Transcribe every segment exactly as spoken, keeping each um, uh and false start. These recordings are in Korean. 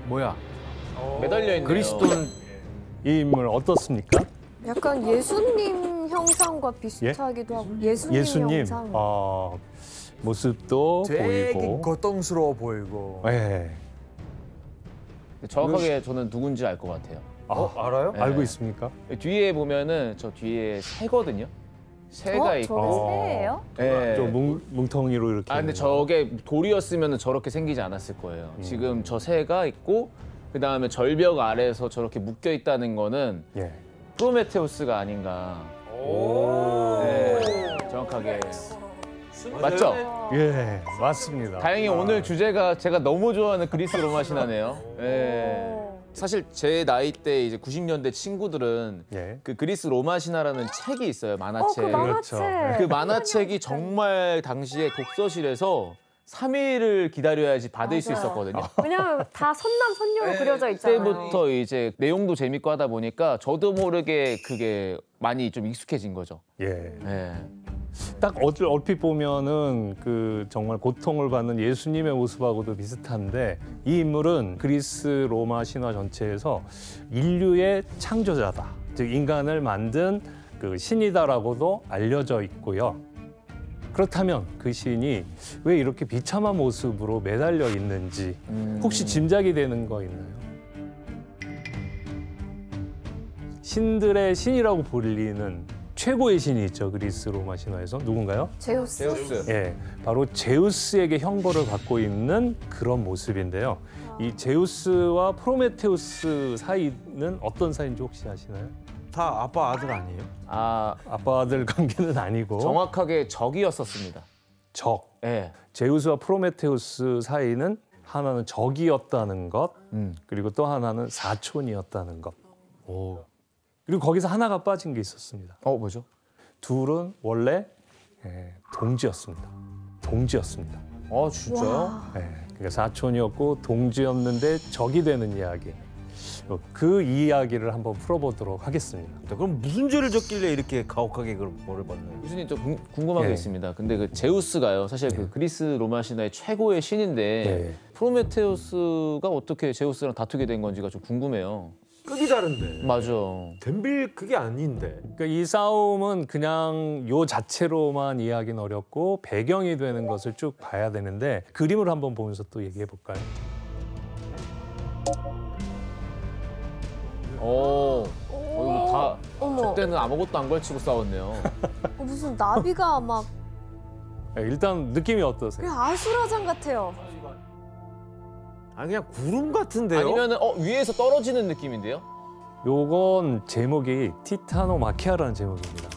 뭐야? 매달려 있네요. 그리스도는 이 인물 어떻습니까? 약간 예수님 형상과 비슷하기도 예? 하고 예수님, 예수님 형상. 어, 모습도 되게 보이고. 고통스러워 보이고. 네. 정확하게 저는 누군지 알 것 같아요. 아, 어, 알아요? 네. 알고 있습니까? 뒤에 보면은 저 뒤에 새거든요. 새가 어? 있고. 저게 어. 새예요? 네. 좀 뭉, 뭉텅이로 이렇게. 아 근데 있는 저게 돌이었으면 저렇게 생기지 않았을 거예요. 음. 지금 저 새가 있고 그 다음에 절벽 아래에서 저렇게 묶여 있다는 거는 거. 예. 프로메테우스가 아닌가. 오. 네, 정확하게 맞죠? 예, 맞습니다. 다행히 오늘 주제가 제가 너무 좋아하는 그리스 로마 신화네요. 네. 사실 제 나이 때 이제 구십 년대 친구들은 예. 그 그리스 로마 신화라는 책이 있어요. 어, 그 만화책. 만화책. 그렇죠. 그 만화책이 정말 당시에 독서실에서 삼 일을 기다려야지 받을 수 맞아요. 있었거든요. 왜냐면 다 선남 선녀로 그려져 있잖아요. 그때부터 이제 내용도 재밌고 하다 보니까 저도 모르게 그게 많이 좀 익숙해진 거죠. 예. 네. 딱 얼- 얼핏 보면은 그 정말 고통을 받는 예수님의 모습하고도 비슷한데 이 인물은 그리스 로마 신화 전체에서 인류의 창조자다. 즉 인간을 만든 그 신이다라고도 알려져 있고요. 그렇다면 그 신이 왜 이렇게 비참한 모습으로 매달려 있는지 음. 혹시 짐작이 되는 거 있나요? 신들의 신이라고 불리는 최고의 신이 있죠. 그리스 로마 신화에서 누군가요? 제우스. 제우스. 예, 바로 제우스에게 형벌을 받고 있는 그런 모습인데요. 이 제우스와 프로메테우스 사이는 어떤 사이인지 혹시 아시나요? 다 아빠 아들 아니에요? 아 아빠 아들 관계는 아니고 정확하게 적이었었습니다. 적. 예. 제우스와 프로메테우스 사이는 하나는 적이었다는 것, 음. 그리고 또 하나는 사촌이었다는 것. 오. 그리고 거기서 하나가 빠진 게 있었습니다. 어 뭐죠? 둘은 원래 예, 동지였습니다. 동지였습니다. 어 진짜요? 예, 그러니까 사촌이었고 동지였는데 적이 되는 이야기. 그 이야기를 한번 풀어보도록 하겠습니다. 그럼 무슨 죄를 졌길래 이렇게 가혹하게 그걸 벌을 받는? 교수님 저 궁- 궁금한 게 예. 있습니다. 근데 그 제우스가요, 사실 그 그리스 로마 신화의 최고의 신인데 예. 프로메테우스가 어떻게 제우스랑 다투게 된 건지가 좀 궁금해요. 급이 다른데. 맞아. 덤빌 그게 아닌데. 그러니까 이 싸움은 그냥 요 자체로만 이해하기는 어렵고 배경이 되는 것을 쭉 봐야 되는데 그림을 한번 보면서 또 얘기해 볼까요? 오. 어, 이거 다 어머, 저때는 아무것도 안 걸치고 싸웠네요. 어, 무슨 나비가 막 예, 일단 느낌이 어떠세요? 그냥 아수라장 같아요. 아 그냥 구름 같은데요? 아니면은 어 위에서 떨어지는 느낌인데요? 요건 제목이 티타노 마키아라는 제목입니다.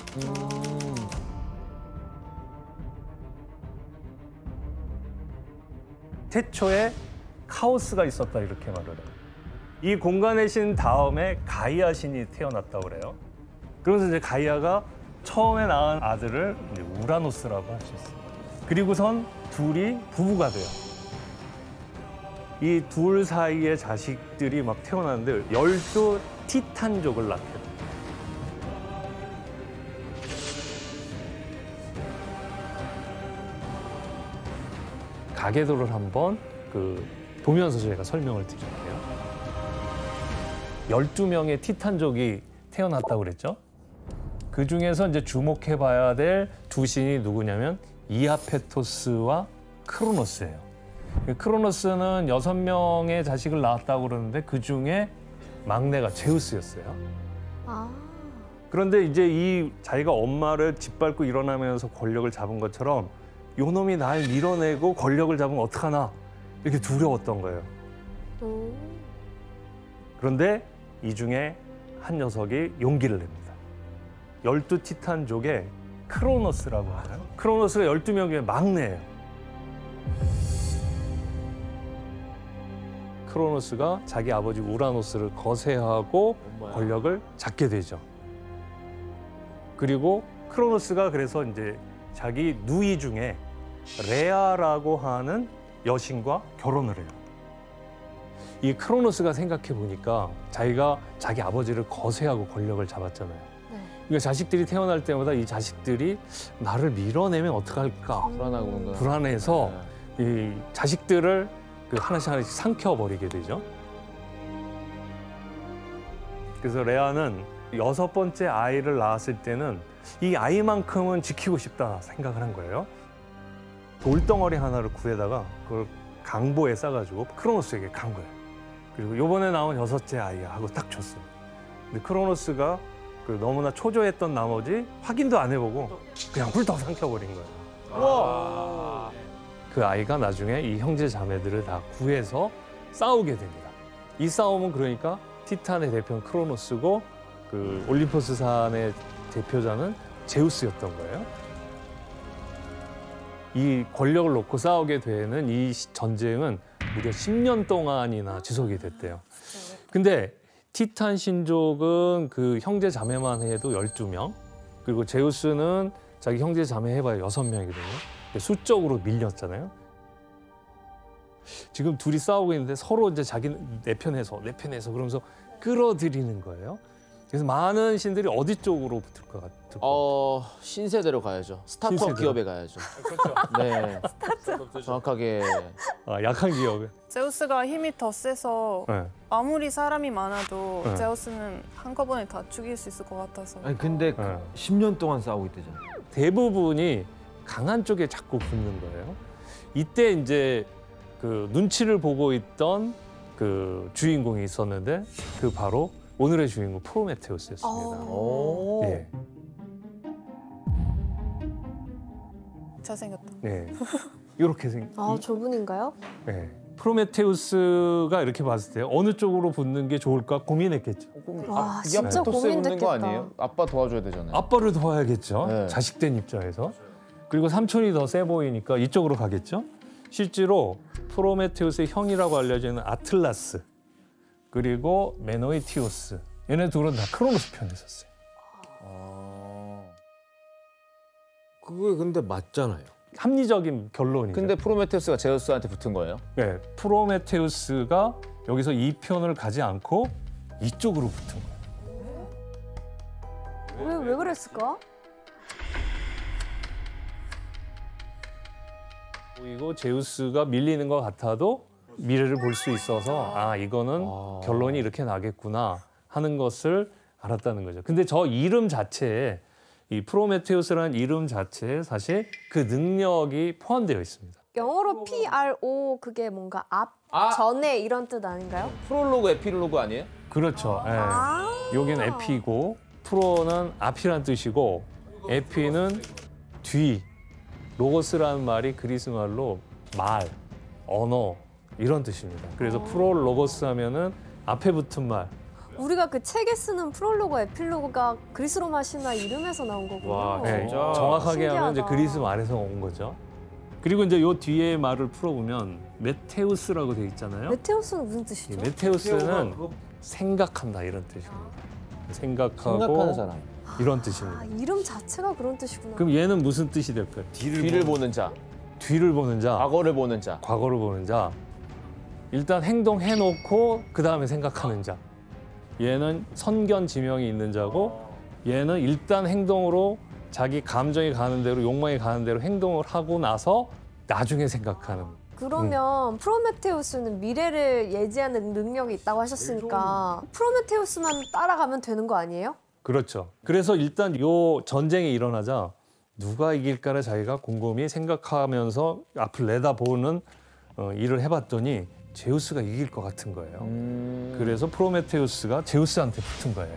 태초에 카오스가 있었다 이렇게 말을 해요. 이 공간의 신 다음에 가이아 신이 태어났다고 그래요. 그러면서 이제 가이아가 처음에 낳은 아들을 이제 우라노스라고 할 수 있어요. 그리고선 둘이 부부가 돼요. 이 둘 사이의 자식들이 막 태어나는데 열두 티탄족을 낳게 돼요. 가계도를 한번 그 보면서 저희가 설명을 드릴게요. 열두 명의 티탄족이 태어났다고 그랬죠? 그 중에서 이제 주목해 봐야 될 두 신이 누구냐면 이아페토스와 크로노스예요. 크로노스는 여섯 명의 자식을 낳았다고 그러는데 그 중에 막내가 제우스였어요. 아, 그런데 이제 이 자기가 엄마를 짓밟고 일어나면서 권력을 잡은 것처럼 요 놈이 날 밀어내고 권력을 잡으면 어떡하나 이렇게 두려웠던 거예요. 오. 그런데 이 중에 한 녀석이 용기를 냅니다. 열두 티탄족의 크로노스라고 하나요? 크로노스가 열두 명 중에 막내예요. 크로노스가 자기 아버지 우라노스를 거세하고 엄마야. 권력을 잡게 되죠. 그리고 크로노스가 그래서 이제 자기 누이 중에 레아라고 하는 여신과 결혼을 해요. 이 크로노스가 생각해 보니까 자기가 자기 아버지를 거세하고 권력을 잡았잖아요. 네. 그러니까 자식들이 태어날 때마다 이 자식들이 나를 밀어내면 어떡할까 불안하고 뭔가. 불안해서 네. 이 자식들을 그 하나씩 하나씩 삼켜버리게 되죠. 그래서 레아는 여섯 번째 아이를 낳았을 때는 이 아이만큼은 지키고 싶다 생각을 한 거예요. 돌덩어리 하나를 구해다가 그걸 강보에 싸가지고 크로노스에게 간 거예요. 그리고 요번에 나온 여섯째 아이야 하고 딱 줬어요. 근데 크로노스가 그 너무나 초조했던 나머지 확인도 안 해보고 그냥 훌떡 삼켜버린 거예요. 와. 그 아이가 나중에 이 형제 자매들을 다 구해서 싸우게 됩니다. 이 싸움은 그러니까 티탄의 대표는 크로노스고 그 올림포스 산의 대표자는 제우스였던 거예요. 이 권력을 놓고 싸우게 되는 이 전쟁은 무려 십 년 동안이나 지속이 됐대요. 근데 티탄 신족은 그 형제 자매만 해도 열두 명, 그리고 제우스는 자기 형제 자매 해봐야 여섯 명이거든요. 수적으로 밀렸잖아요. 지금 둘이 싸우고 있는데 서로 이제 자기 내 편에서 내 편에서 그러면서 끌어들이는 거예요. 그래서 많은 신들이 어디 쪽으로 붙을 것 같을까요? 어 신세대로 가야죠. 스타트업 신세대로. 기업에 가야죠. 그렇죠. 네. 정확하게. 아, 약한 기업에. 제우스가 힘이 더 세서 네. 아무리 사람이 많아도 네. 제우스는 한꺼번에 다 죽일 수 있을 것 같아서. 아니 근데 네. 십 년 동안 싸우고 있대잖아. 대부분이 강한 쪽에 자꾸 붙는 거예요. 이때 이제 그 눈치를 보고 있던 그 주인공이 있었는데 그 바로 오늘의 주인공 프로메테우스였습니다. 오. 예, 잘생겼다. 네. 이렇게 생. 아 이- 저분인가요? 네. 프로메테우스가 이렇게 봤을 때 어느 쪽으로 붙는 게 좋을까 고민했겠죠. 와, 아, 진짜 진짜 고민 붙는 거 고민됐겠다. 아니에요? 아빠 도와줘야 되잖아요. 아빠를 도와야겠죠. 네. 자식된 입장에서. 그리고 삼촌이 더 세 보이니까 이쪽으로 가겠죠. 실제로 프로메테우스의 형이라고 알려지는 아틀라스 그리고 메노이티오스 얘네 둘은 다 크로노스 편에 있었어요. 아. 그게 근데 맞잖아요. 합리적인 결론이죠. 근데 프로메테우스가 제우스한테 붙은 거예요? 네, 프로메테우스가 여기서 이 편을 가지 않고 이쪽으로 붙은 거예요. 왜 왜 그랬을까? 그리고 제우스가 밀리는 것 같아도 미래를 볼 수 있어서 아 이거는 아. 결론이 이렇게 나겠구나 하는 것을 알았다는 거죠. 근데 저 이름 자체에 이 프로메테우스라는 이름 자체에 사실 그 능력이 포함되어 있습니다. 영어로 P R O 그게 뭔가 앞, 아. 전에 이런 뜻 아닌가요? 프롤로그, 에피롤로그 아니에요? 그렇죠. 예. 아. 여기는 에피고 프로는 앞이란 뜻이고 에피는 뒤. 로고스라는 말이 그리스 말로 말, 언어 이런 뜻입니다. 그래서 프로 로고스 하면은 앞에 붙은 말. 우리가 그 책에 쓰는 프롤로그, 에필로그가 그리스 로마 신화 이름에서 나온 거군요. 와, 네, 진짜 정확하게 하면 이제 신기하다. 그리스 말에서 온 거죠. 그리고 이제 요 뒤에 말을 풀어보면 메테우스라고 돼 있잖아요. 메테우스는 무슨 이 뜻이죠? 메테우스는 생각한다 이런 뜻입니다. 생각하고 생각하는 사람. 이런 아, 뜻입니다. 이름 자체가 그런 뜻이구나. 그럼 얘는 무슨 뜻이 될까요? 뒤를 보는 자, 뒤를 보는 자, 과거를 보는 자. 과거를 보는 자. 일단 행동해놓고 그 다음에 생각하는 자. 얘는 선견 지명이 있는 자고 얘는 일단 행동으로 자기 감정이 가는 대로 욕망이 가는 대로 행동을 하고 나서 나중에 생각하는. 그러면 프로메테우스는 미래를 예지하는 능력이 있다고 하셨으니까 프로메테우스만 따라가면 되는 거 아니에요? 그렇죠. 그래서 일단 요 전쟁이 일어나자 누가 이길까를 자기가 곰곰이 생각하면서 앞을 내다보는 어, 일을 해봤더니 제우스가 이길 것 같은 거예요. 음. 그래서 프로메테우스가 제우스한테 붙은 거예요.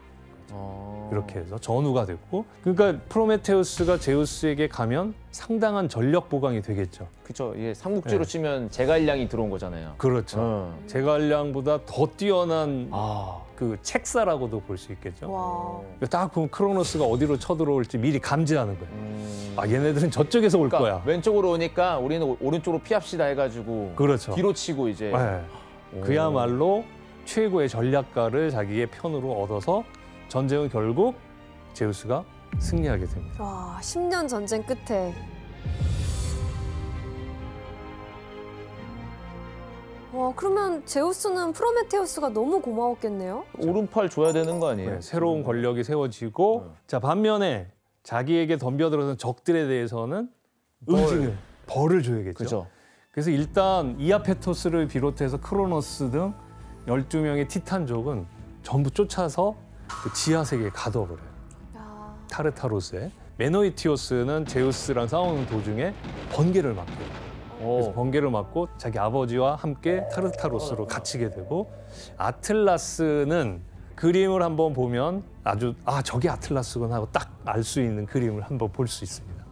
어. 이렇게 해서 전우가 됐고, 그러니까 프로메테우스가 제우스에게 가면 상당한 전력 보강이 되겠죠. 그렇죠. 이게 삼국지로 네. 치면 제갈량이 들어온 거잖아요. 그렇죠. 어. 제갈량보다 더 뛰어난 아. 그 책사라고도 볼 수 있겠죠. 와. 딱 보면 크로노스가 어디로 쳐들어올지 미리 감지하는 거예요. 음. 아, 얘네들은 저쪽에서 올 그러니까 거야. 왼쪽으로 오니까 우리는 오- 오른쪽으로 피합시다 해가지고 그렇죠. 뒤로 치고 이제. 네. 오. 그야말로 최고의 전략가를 자기의 편으로 얻어서 전쟁은 결국 제우스가 승리하게 됩니다. 와, 십 년 전쟁 끝에. 와, 그러면 제우스는 프로메테우스가 너무 고마웠겠네요? 오른팔 줘야 되는 거 아니에요? 네, 새로운 권력이 세워지고 자 반면에 자기에게 덤벼들어선 적들에 대해서는 응징을 벌을 줘야겠죠. 그죠. 그래서 일단 이아페토스를 비롯해서 크로노스 등 열두 명의 티탄족은 전부 쫓아서 그 지하 세계에 가둬버려요. 야. 타르타로스에. 메노이티오스는 제우스랑 싸우는 도중에 번개를 맞고요. 그래서 오. 번개를 맞고 자기 아버지와 함께 타르타로스로 갇히게 되고, 아틀라스는 그림을 한번 보면 아주 아 저게 아틀라스구나 하고 딱 알 수 있는 그림을 한번 볼 수 있습니다.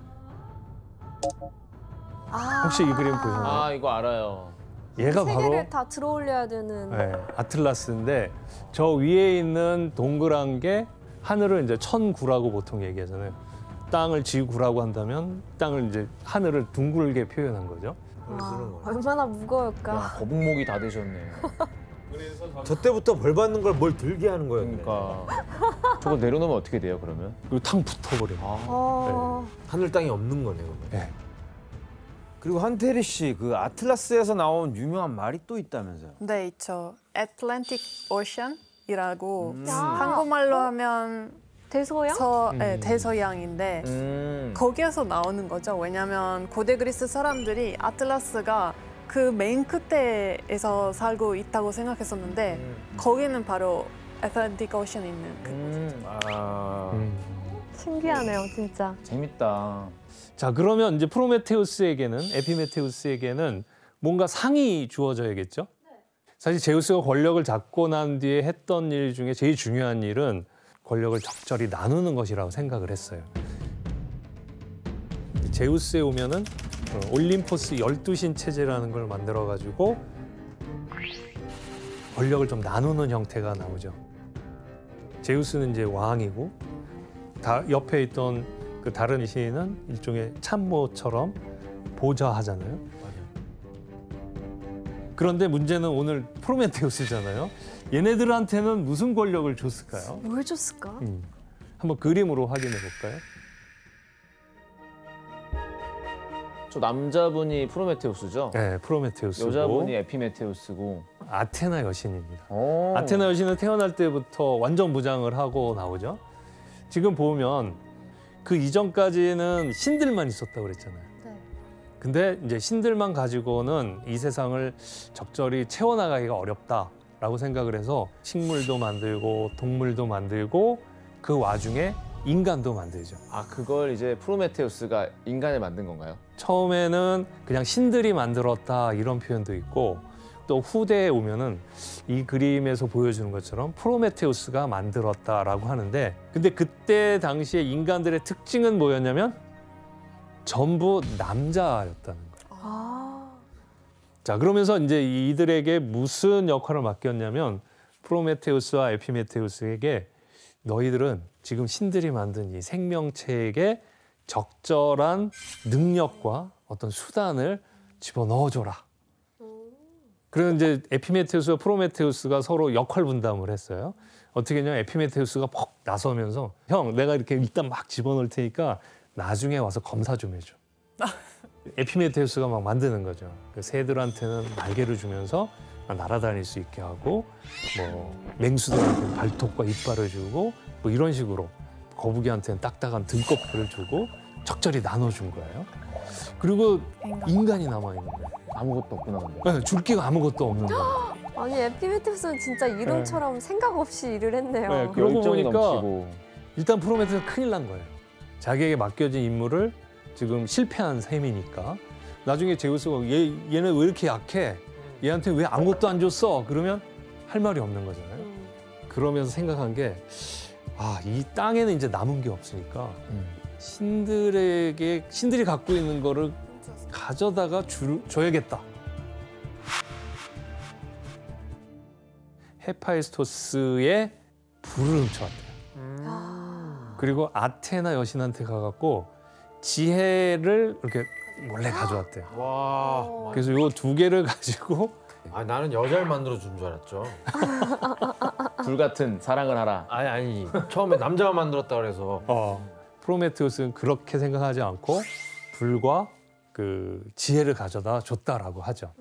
아. 혹시 이 그림 보셨나요? 아 이거 알아요. 얘가 세 바로 개를 다 들어올려야 되는. 네, 아틀라스인데 저 위에 있는 동그란 게 하늘을 이제 천구라고 보통 얘기하잖아요. 땅을 지구라고 한다면 땅을 이제 하늘을 둥글게 표현한 거죠. 와, 얼마나 무거울까. 야, 거북목이 다 되셨네. 저 때부터 벌 받는 걸 뭘 들게 하는 거였네. 그러니까 저거 내려놓으면 어떻게 돼요 그러면? 그리고 탕 붙어버려요. 어. 하늘 땅이 없는 거네 그러면. 네. 그리고 한태리 씨 그 아틀라스에서 나온 유명한 말이 또 있다면서요? 네, 있죠. Atlantic Ocean이라고 야. 한국말로 하면 대서양? 서, 네, 대서양인데 음. 거기에서 나오는 거죠. 왜냐하면 고대 그리스 사람들이 아틀라스가 그 맨 끝에서 살고 있다고 생각했었는데 거기는 바로 애틀랜틱 오션 있는 그 음. 아 음. 신기하네요, 진짜. 재밌다. 자, 그러면 이제 프로메테우스에게는, 에피메테우스에게는 뭔가 상이 주어져야겠죠? 사실 제우스가 권력을 잡고 난 뒤에 했던 일 중에 제일 중요한 일은 권력을 적절히 나누는 것이라고 생각을 했어요. 제우스에 오면은 올림포스 열두 신 체제라는 걸 만들어가지고 권력을 좀 나누는 형태가 나오죠. 제우스는 이제 왕이고, 다 옆에 있던 그 다른 신은 일종의 참모처럼 보좌하잖아요. 그런데 문제는 오늘 프로메테우스잖아요. 얘네들한테는 무슨 권력을 줬을까요? 뭘 줬을까? 음. 한번 그림으로 확인해 볼까요? 저 남자분이 프로메테우스죠? 네, 프로메테우스고 여자분이 에피메테우스고. 아테나 여신입니다. 오. 아테나 여신은 태어날 때부터 완전 무장을 하고 나오죠. 지금 보면 그 이전까지는 신들만 있었다고 그랬잖아요. 네. 근데 이제 신들만 가지고는 이 세상을 적절히 채워나가기가 어렵다라고 생각을 해서 식물도 만들고 동물도 만들고 그 와중에 인간도 만들죠. 아 그걸 이제 프로메테우스가 인간을 만든 건가요? 처음에는 그냥 신들이 만들었다 이런 표현도 있고, 또 후대에 오면은 이 그림에서 보여주는 것처럼 프로메테우스가 만들었다라고 하는데, 근데 그때 당시에 인간들의 특징은 뭐였냐면 전부 남자였다는 거예요. 아. 자, 그러면서 이제 이들에게 무슨 역할을 맡겼냐면 프로메테우스와 에피메테우스에게 너희들은 지금 신들이 만든 이 생명체에게 적절한 능력과 어떤 수단을 집어넣어줘라. 그래서 이제 에피메테우스와 프로메테우스가 서로 역할 분담을 했어요. 어떻게 했냐면 에피메테우스가 퍽 나서면서 형, 내가 이렇게 일단 막 집어넣을 테니까 나중에 와서 검사 좀 해줘. 에피메테우스가 막 만드는 거죠. 그 새들한테는 날개를 주면서 날아다닐 수 있게 하고, 뭐 맹수들한테는 발톱과 이빨을 주고, 뭐 이런 식으로 거북이한테는 딱딱한 등껍질을 주고 적절히 나눠준 거예요. 그리고 인간. 인간이 남아 있는 거예요. 아무것도 없구나 근데. 네, 줄 게가 아무것도 없는 거예요. 아니, 에피메테우스는 진짜 이름처럼 생각 없이 일을 했네요. 네, 그러고 열정이 보니까 넘치고. 일단 프로메테우스는 큰일 난 거예요. 자기에게 맡겨진 임무를 지금 실패한 셈이니까 나중에 제우스가 얘, 얘는 왜 이렇게 약해? 얘한테 왜 아무것도 안 줬어? 그러면 할 말이 없는 거잖아요. 음. 그러면서 생각한 게, 아, 이 땅에는 이제 남은 게 없으니까 음. 신들에게, 신들이 갖고 있는 거를 가져다가 주, 줘야겠다. 헤파이스토스의 불을 훔쳐왔대요. 아. 그리고 아테나 여신한테 가갖고 지혜를 이렇게 몰래 가져왔대요. 와. 그래서 요 두 개를 가지고 아 나는 여자를 만들어 준 줄 알았죠. 불 같은 사랑을 하라. 아니 아니 처음에 남자가 만들었다 그래서. 어, 프로메테우스는 그렇게 생각하지 않고 불과 그 지혜를 가져다 줬다라고 하죠.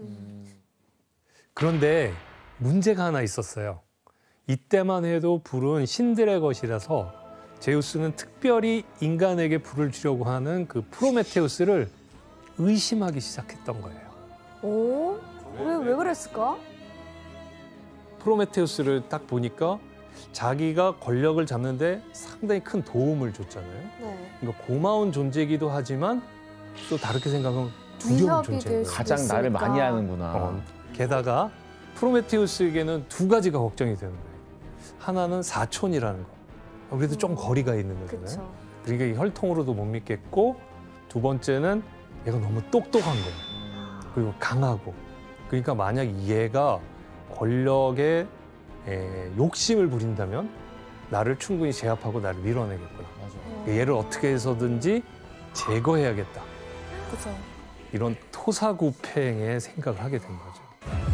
그런데 문제가 하나 있었어요. 이때만 해도 불은 신들의 것이라서 제우스는 특별히 인간에게 불을 주려고 하는 그 프로메테우스를 의심하기 시작했던 거예요. 오? 왜, 왜 그랬을까? 프로메테우스를 딱 보니까 자기가 권력을 잡는데 상당히 큰 도움을 줬잖아요. 네. 그러니까 고마운 존재이기도 하지만 또 다르게 생각하면 두려운 위협이 존재인 될 거예요. 수도 가장 나를 있으니까. 많이 하는구나. 어, 게다가 프로메테우스에게는 두 가지가 걱정이 되는 거예요. 하나는 사촌이라는 거. 어, 그래도 좀 음. 거리가 있는 거잖아요. 그렇죠. 그러니까 이 혈통으로도 못 믿겠고 두 번째는 얘가 너무 똑똑한 거예요. 그리고 강하고. 그러니까 만약 얘가 권력에 에, 욕심을 부린다면 나를 충분히 제압하고 나를 밀어내겠구나. 맞아. 얘를 어떻게 해서든지 제거해야겠다. 그죠. 이런 토사구팽의 생각을 하게 된 거죠.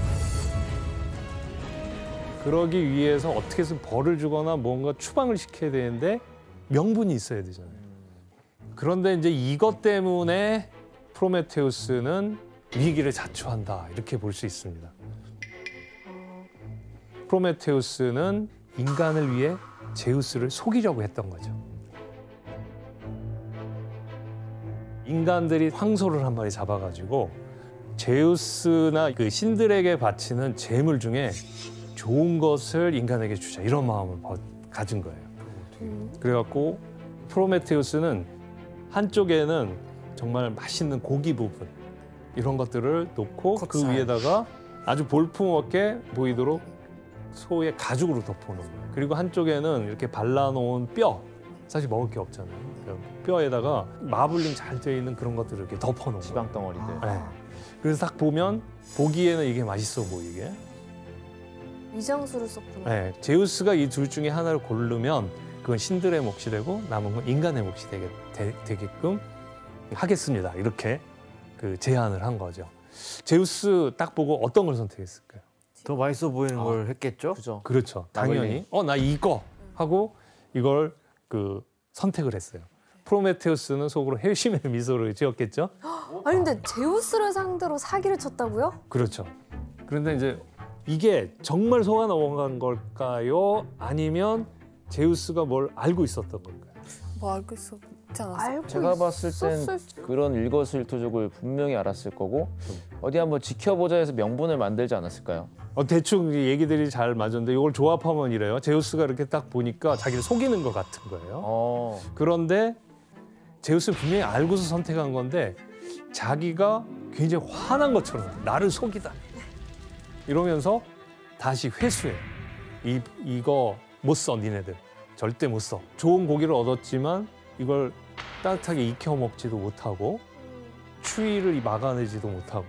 그러기 위해서 어떻게 해서 벌을 주거나 뭔가 추방을 시켜야 되는데 명분이 있어야 되잖아요. 그런데 이제 이것 때문에 프로메테우스는 위기를 자초한다 이렇게 볼 수 있습니다. 프로메테우스는 인간을 위해 제우스를 속이려고 했던 거죠. 인간들이 황소를 한 마리 잡아가지고 제우스나 그 신들에게 바치는 재물 중에 좋은 것을 인간에게 주자 이런 마음을 가진 거예요. 음. 그래갖고 프로메테우스는 한쪽에는 정말 맛있는 고기 부분 이런 것들을 놓고 그 콧살. 위에다가 아주 볼품없게 보이도록 소의 가죽으로 덮어놓은 거예요. 그리고 한쪽에는 이렇게 발라놓은 뼈, 사실 먹을 게 없잖아요. 그 뼈에다가 마블링 잘 되어 있는 그런 것들을 이렇게 덮어놓은 거예요. 지방 덩어리들. 네. 그래서 딱 보면 보기에는 이게 맛있어 보이게. 위장수를 썼구나. 네. 제우스가 이 둘 중에 하나를 고르면 그건 신들의 몫이 되고 남은 건 인간의 몫이 되게, 되, 되게끔 하겠습니다. 이렇게 그 제안을 한 거죠. 제우스 딱 보고 어떤 걸 선택했을까요? 더 맛있어 보이는 아. 걸 했겠죠? 그죠. 그렇죠. 마블링. 당연히 어 나 이거 하고 이걸 그 선택을 했어요. 프로메테우스는 속으로 회심의 미소를 지었겠죠. 아니 근데 제우스를 상대로 사기를 쳤다고요? 그렇죠. 그런데 이제 이게 정말 속아 넘어간 걸까요? 아니면 제우스가 뭘 알고 있었던 걸까요? 뭐 알고 있었지 않았어요? 알고 제가 봤을 땐 있었을 그런 일거수일투족을 분명히 알았을 거고 어디 한번 지켜보자 해서 명분을 만들지 않았을까요? 어, 대충 이 얘기들이 잘 맞았는데 이걸 조합하면 이래요. 제우스가 이렇게 딱 보니까 자기를 속이는 것 같은 거예요. 어. 그런데 제우스는 분명히 알고서 선택한 건데 자기가 굉장히 화난 것처럼 나를 속이다 이러면서 다시 회수해요. 이, 이거 못 써 니네들. 절대 못 써. 좋은 고기를 얻었지만 이걸 따뜻하게 익혀 먹지도 못하고 추위를 막아내지도 못하고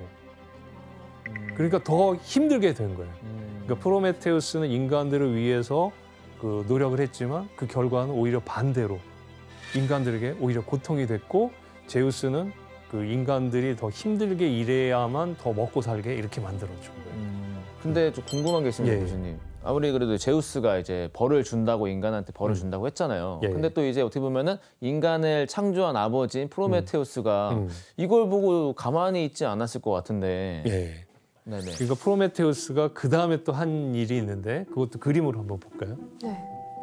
그러니까 더 힘들게 된 거예요. 음. 그러니까 프로메테우스는 인간들을 위해서 그 노력을 했지만 그 결과는 오히려 반대로 인간들에게 오히려 고통이 됐고 제우스는 그 인간들이 더 힘들게 일해야만 더 먹고 살게 이렇게 만들어준 거예요. 음. 근데 좀 궁금한 게 있습니다, 예. 교수님. 아무리 그래도 제우스가 이제 벌을 준다고 인간한테 벌을 음. 준다고 했잖아요. 예. 근데 또 이제 어떻게 보면은 인간을 창조한 아버지인 프로메테우스가 음. 이걸 보고 가만히 있지 않았을 것 같은데. 예. 네네. 그러니까 프로메테우스가 그 다음에 또 한 일이 있는데 그것도 그림으로 한번 볼까요? 네.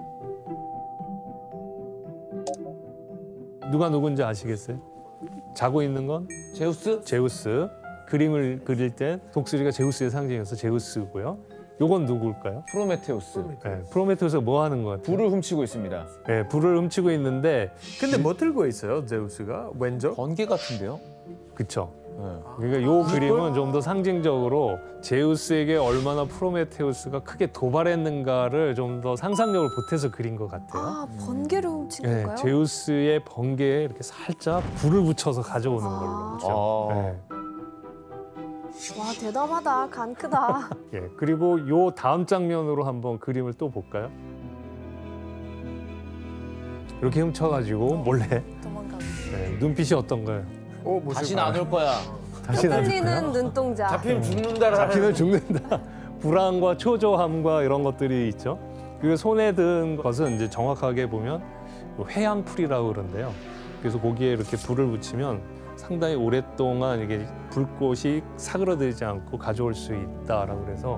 누가 누군지 아시겠어요? 자고 있는 건 제우스? 제우스. 그림을 그릴 때 독수리가 제우스의 상징이어서 제우스고요. 요건 누굴까요? 프로메테우스. 네, 프로메테우스가 뭐 하는 것 같아요? 불을 훔치고 있습니다. 네, 불을 훔치고 있는데 근데 뭐 들고 있어요, 제우스가? 왼쪽? 번개 같은데요? 그쵸. 네. 그러니까 요 그림은 좀 더 상징적으로 제우스에게 얼마나 프로메테우스가 크게 도발했는가를 좀 더 상상력을 보태서 그린 것 같아요. 아 번개를 훔친 네, 건가요? 제우스의 번개에 이렇게 살짝 불을 붙여서 가져오는 걸로. 아. 그렇죠. 아. 네. 와 대담하다, 간 크다. 예, 그리고 요 다음 장면으로 한번 그림을 또 볼까요? 이렇게 훔쳐가지고 몰래 도망가는. 네, 눈빛이 어떤가요? 어, 무슨 다시는 안 올 거야. 다시 풀리는 눈동자. 잡히면 죽는다라는. 잡히면 죽는다. 불안과 초조함과 이런 것들이 있죠. 그 손에 든 것은 이제 정확하게 보면 회양풀이라고 그러는데요. 그래서 거기에 이렇게 불을 붙이면 상당히 오랫동안 이게 불꽃이 사그러들지 않고 가져올 수 있다라고 그래서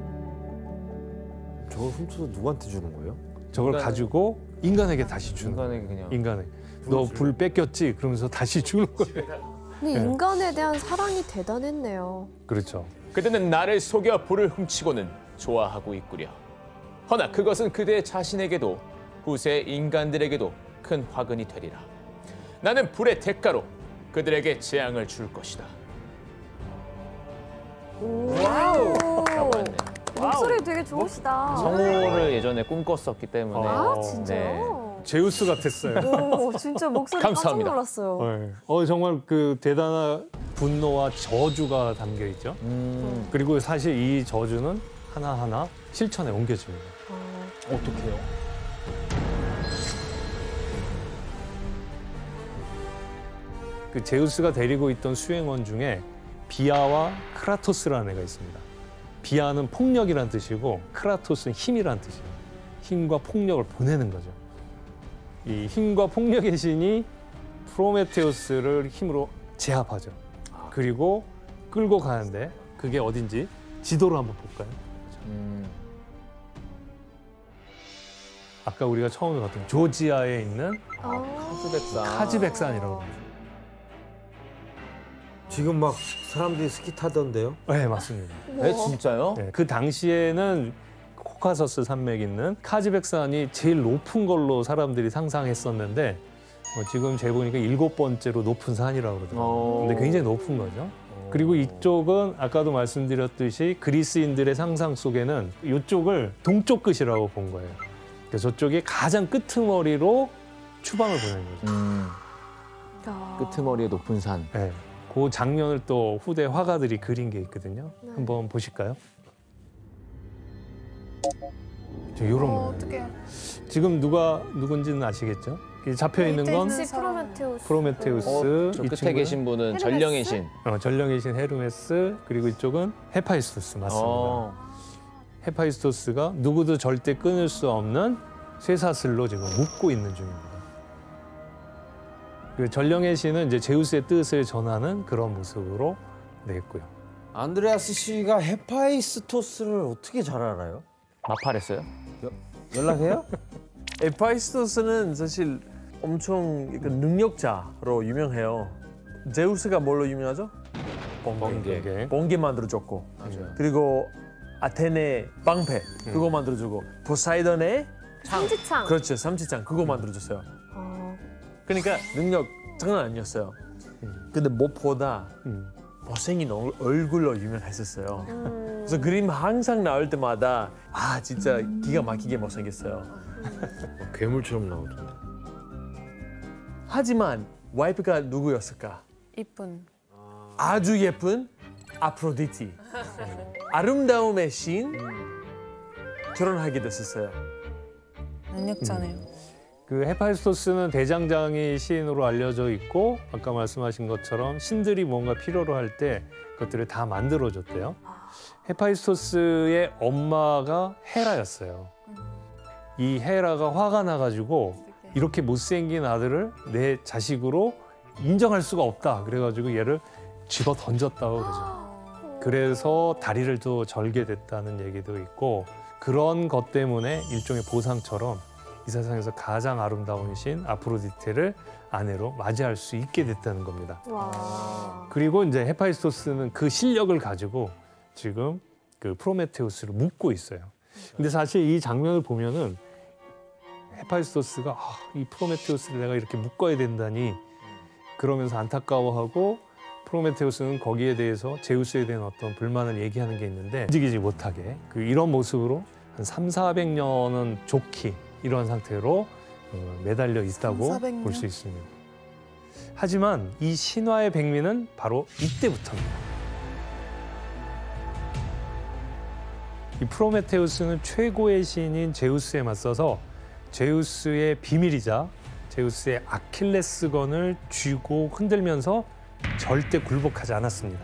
저걸 훔쳐서 누구한테 주는 거예요? 저걸 인간에- 가지고 인간에게 다시 주는 거예요. 인간에게 그냥. 인간에게. 너 불 뺏겼지? 그러면서 다시 주는 거예요. 근데 네. 인간에 대한 사랑이 대단했네요. 그렇죠. 그때는 나를 속여 불을 훔치고는 좋아하고 있구려. 허나 그것은 그대 자신에게도 후세 인간들에게도 큰 화근이 되리라. 나는 불의 대가로 그들에게 재앙을 줄 것이다. 와우. 라고 했네요. 목소리 되게 좋으시다. 성우를 예전에 꿈꿨었기 때문에. 아 진짜요? 네. 제우스 같았어요. 오 진짜 목소리 깜짝 감사합니다. 놀랐어요. 네. 어, 정말 그 대단한 분노와 저주가 담겨 있죠. 음, 그리고 사실 이 저주는 하나하나 실천에 옮겨집니다. 어떡해요? 그 제우스가 데리고 있던 수행원 중에 비아와 크라토스라는 애가 있습니다. 비아는 폭력이란 뜻이고 크라토스는 힘이란 뜻이에요. 힘과 폭력을 보내는 거죠. 이 힘과 폭력의 신이 프로메테우스를 힘으로 제압하죠. 그리고 끌고 가는데 그게 어딘지 지도로 한번 볼까요? 음, 아까 우리가 처음에 봤던 조지아에 있는 카즈백산. 카즈백산이라고 합니다. 지금 막 사람들이 스키 타던데요? 네, 맞습니다. 네, 진짜요? 네, 그 당시에는 코카서스 산맥 있는 카즈백산이 제일 높은 걸로 사람들이 상상했었는데 뭐 지금 재보니까 일곱 번째로 높은 산이라고 그러더라고요. 어. 근데 굉장히 높은 거죠. 그리고 이쪽은 아까도 말씀드렸듯이 그리스인들의 상상 속에는 이쪽을 동쪽 끝이라고 본 거예요. 그래서 저쪽이 가장 끄트머리로 추방을 보낸 거죠. 음, 야. 끄트머리에 높은 산. 네. 그 장면을 또 후대 화가들이 그린 게 있거든요. 한번 보실까요? 이런 어, 거. 어떻게? 지금 누가 누군지는 아시겠죠? 이 잡혀 있는 건 혹시 프로메테우스. 프로메테우스. 어, 저 이 끝에 친구는 계신 분은 헤르메스? 전령의 신. 어, 전령의 신 헤르메스, 그리고 이쪽은 헤파이스토스 맞습니다. 어, 헤파이스토스가 누구도 절대 끊을 수 없는 쇠사슬로 지금 묶고 있는 중입니다. 그 전령의 신은 이제 제우스의 뜻을 전하는 그런 모습으로 되겠고요. 안드레아스 씨가 헤파이스토스를 어떻게 잘 알아요? 마팔했어요? 연락해요? 에파이스토스는 사실 엄청 약간 능력자로 유명해요. 제우스가 뭘로 유명하죠? 번개. 번개. 이게 번개 만들어줬고. 맞아요. 그리고 아테네 방패 그거 만들어주고 포사이돈의 삼지창. 그렇죠 삼지창 그거 만들어줬어요. 어. 그러니까 능력 장난 아니었어요. 근데 무엇보다 음. 못생긴 얼- 얼굴로 유명했었어요. 음. 그래서 그림 항상 나올 때마다 아 진짜 기가 막히게 못생겼어요. 괴물처럼 나오던데. 하지만 와이프가 누구였을까? 이쁜. 아주 예쁜 아프로디티. 아름다움의 신 결혼하게 됐었어요. 능력자네요. 그 헤파이스토스는 대장장이 시인으로 알려져 있고 아까 말씀하신 것처럼 신들이 뭔가 필요로 할 때 그것들을 다 만들어줬대요. 헤파이스토스의 엄마가 헤라였어요. 이 헤라가 화가 나가지고 이렇게 못생긴 아들을 내 자식으로 인정할 수가 없다. 그래가지고 얘를 집어 던졌다고 그러죠. 그래서 다리를 또 절게 됐다는 얘기도 있고 그런 것 때문에 일종의 보상처럼 이 세상에서 가장 아름다운 신 아프로디테를 아내로 맞이할 수 있게 됐다는 겁니다. 와. 그리고 이제 헤파이스토스는 그 실력을 가지고 지금 그 프로메테우스를 묶고 있어요. 근데 사실 이 장면을 보면은 헤파이스토스가 아, 이 프로메테우스를 내가 이렇게 묶어야 된다니 그러면서 안타까워하고 프로메테우스는 거기에 대해서 제우스에 대한 어떤 불만을 얘기하는 게 있는데 움직이지 못하게 그 이런 모습으로 한 삼사백 년은 좋기 이런 상태로 어, 매달려 있다고 삼사백 년? 볼 수 있습니다. 하지만 이 신화의 백미는 바로 이때부터입니다. 이 프로메테우스는 최고의 신인 제우스에 맞서서 제우스의 비밀이자 제우스의 아킬레스건을 쥐고 흔들면서 절대 굴복하지 않았습니다.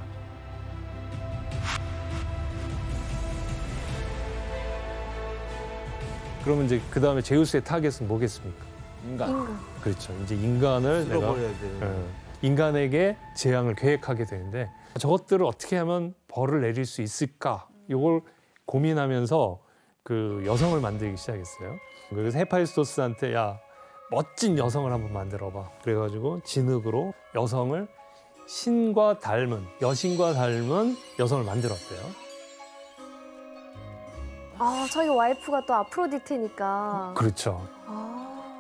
그러면 이제 그 다음에 제우스의 타겟은 뭐겠습니까? 인간. 인간. 그렇죠. 이제 인간을 내가 쓸어버려야 되는. 어, 인간에게 재앙을 계획하게 되는데 저것들을 어떻게 하면 벌을 내릴 수 있을까? 이걸 고민하면서 그 여성을 만들기 시작했어요. 그래서 헤파이스토스한테 야 멋진 여성을 한번 만들어봐. 그래가지고 진흙으로 여성을 신과 닮은 여신과 닮은 여성을 만들었대요. 아, 저희 와이프가 또 아프로디테니까. 그렇죠. 아,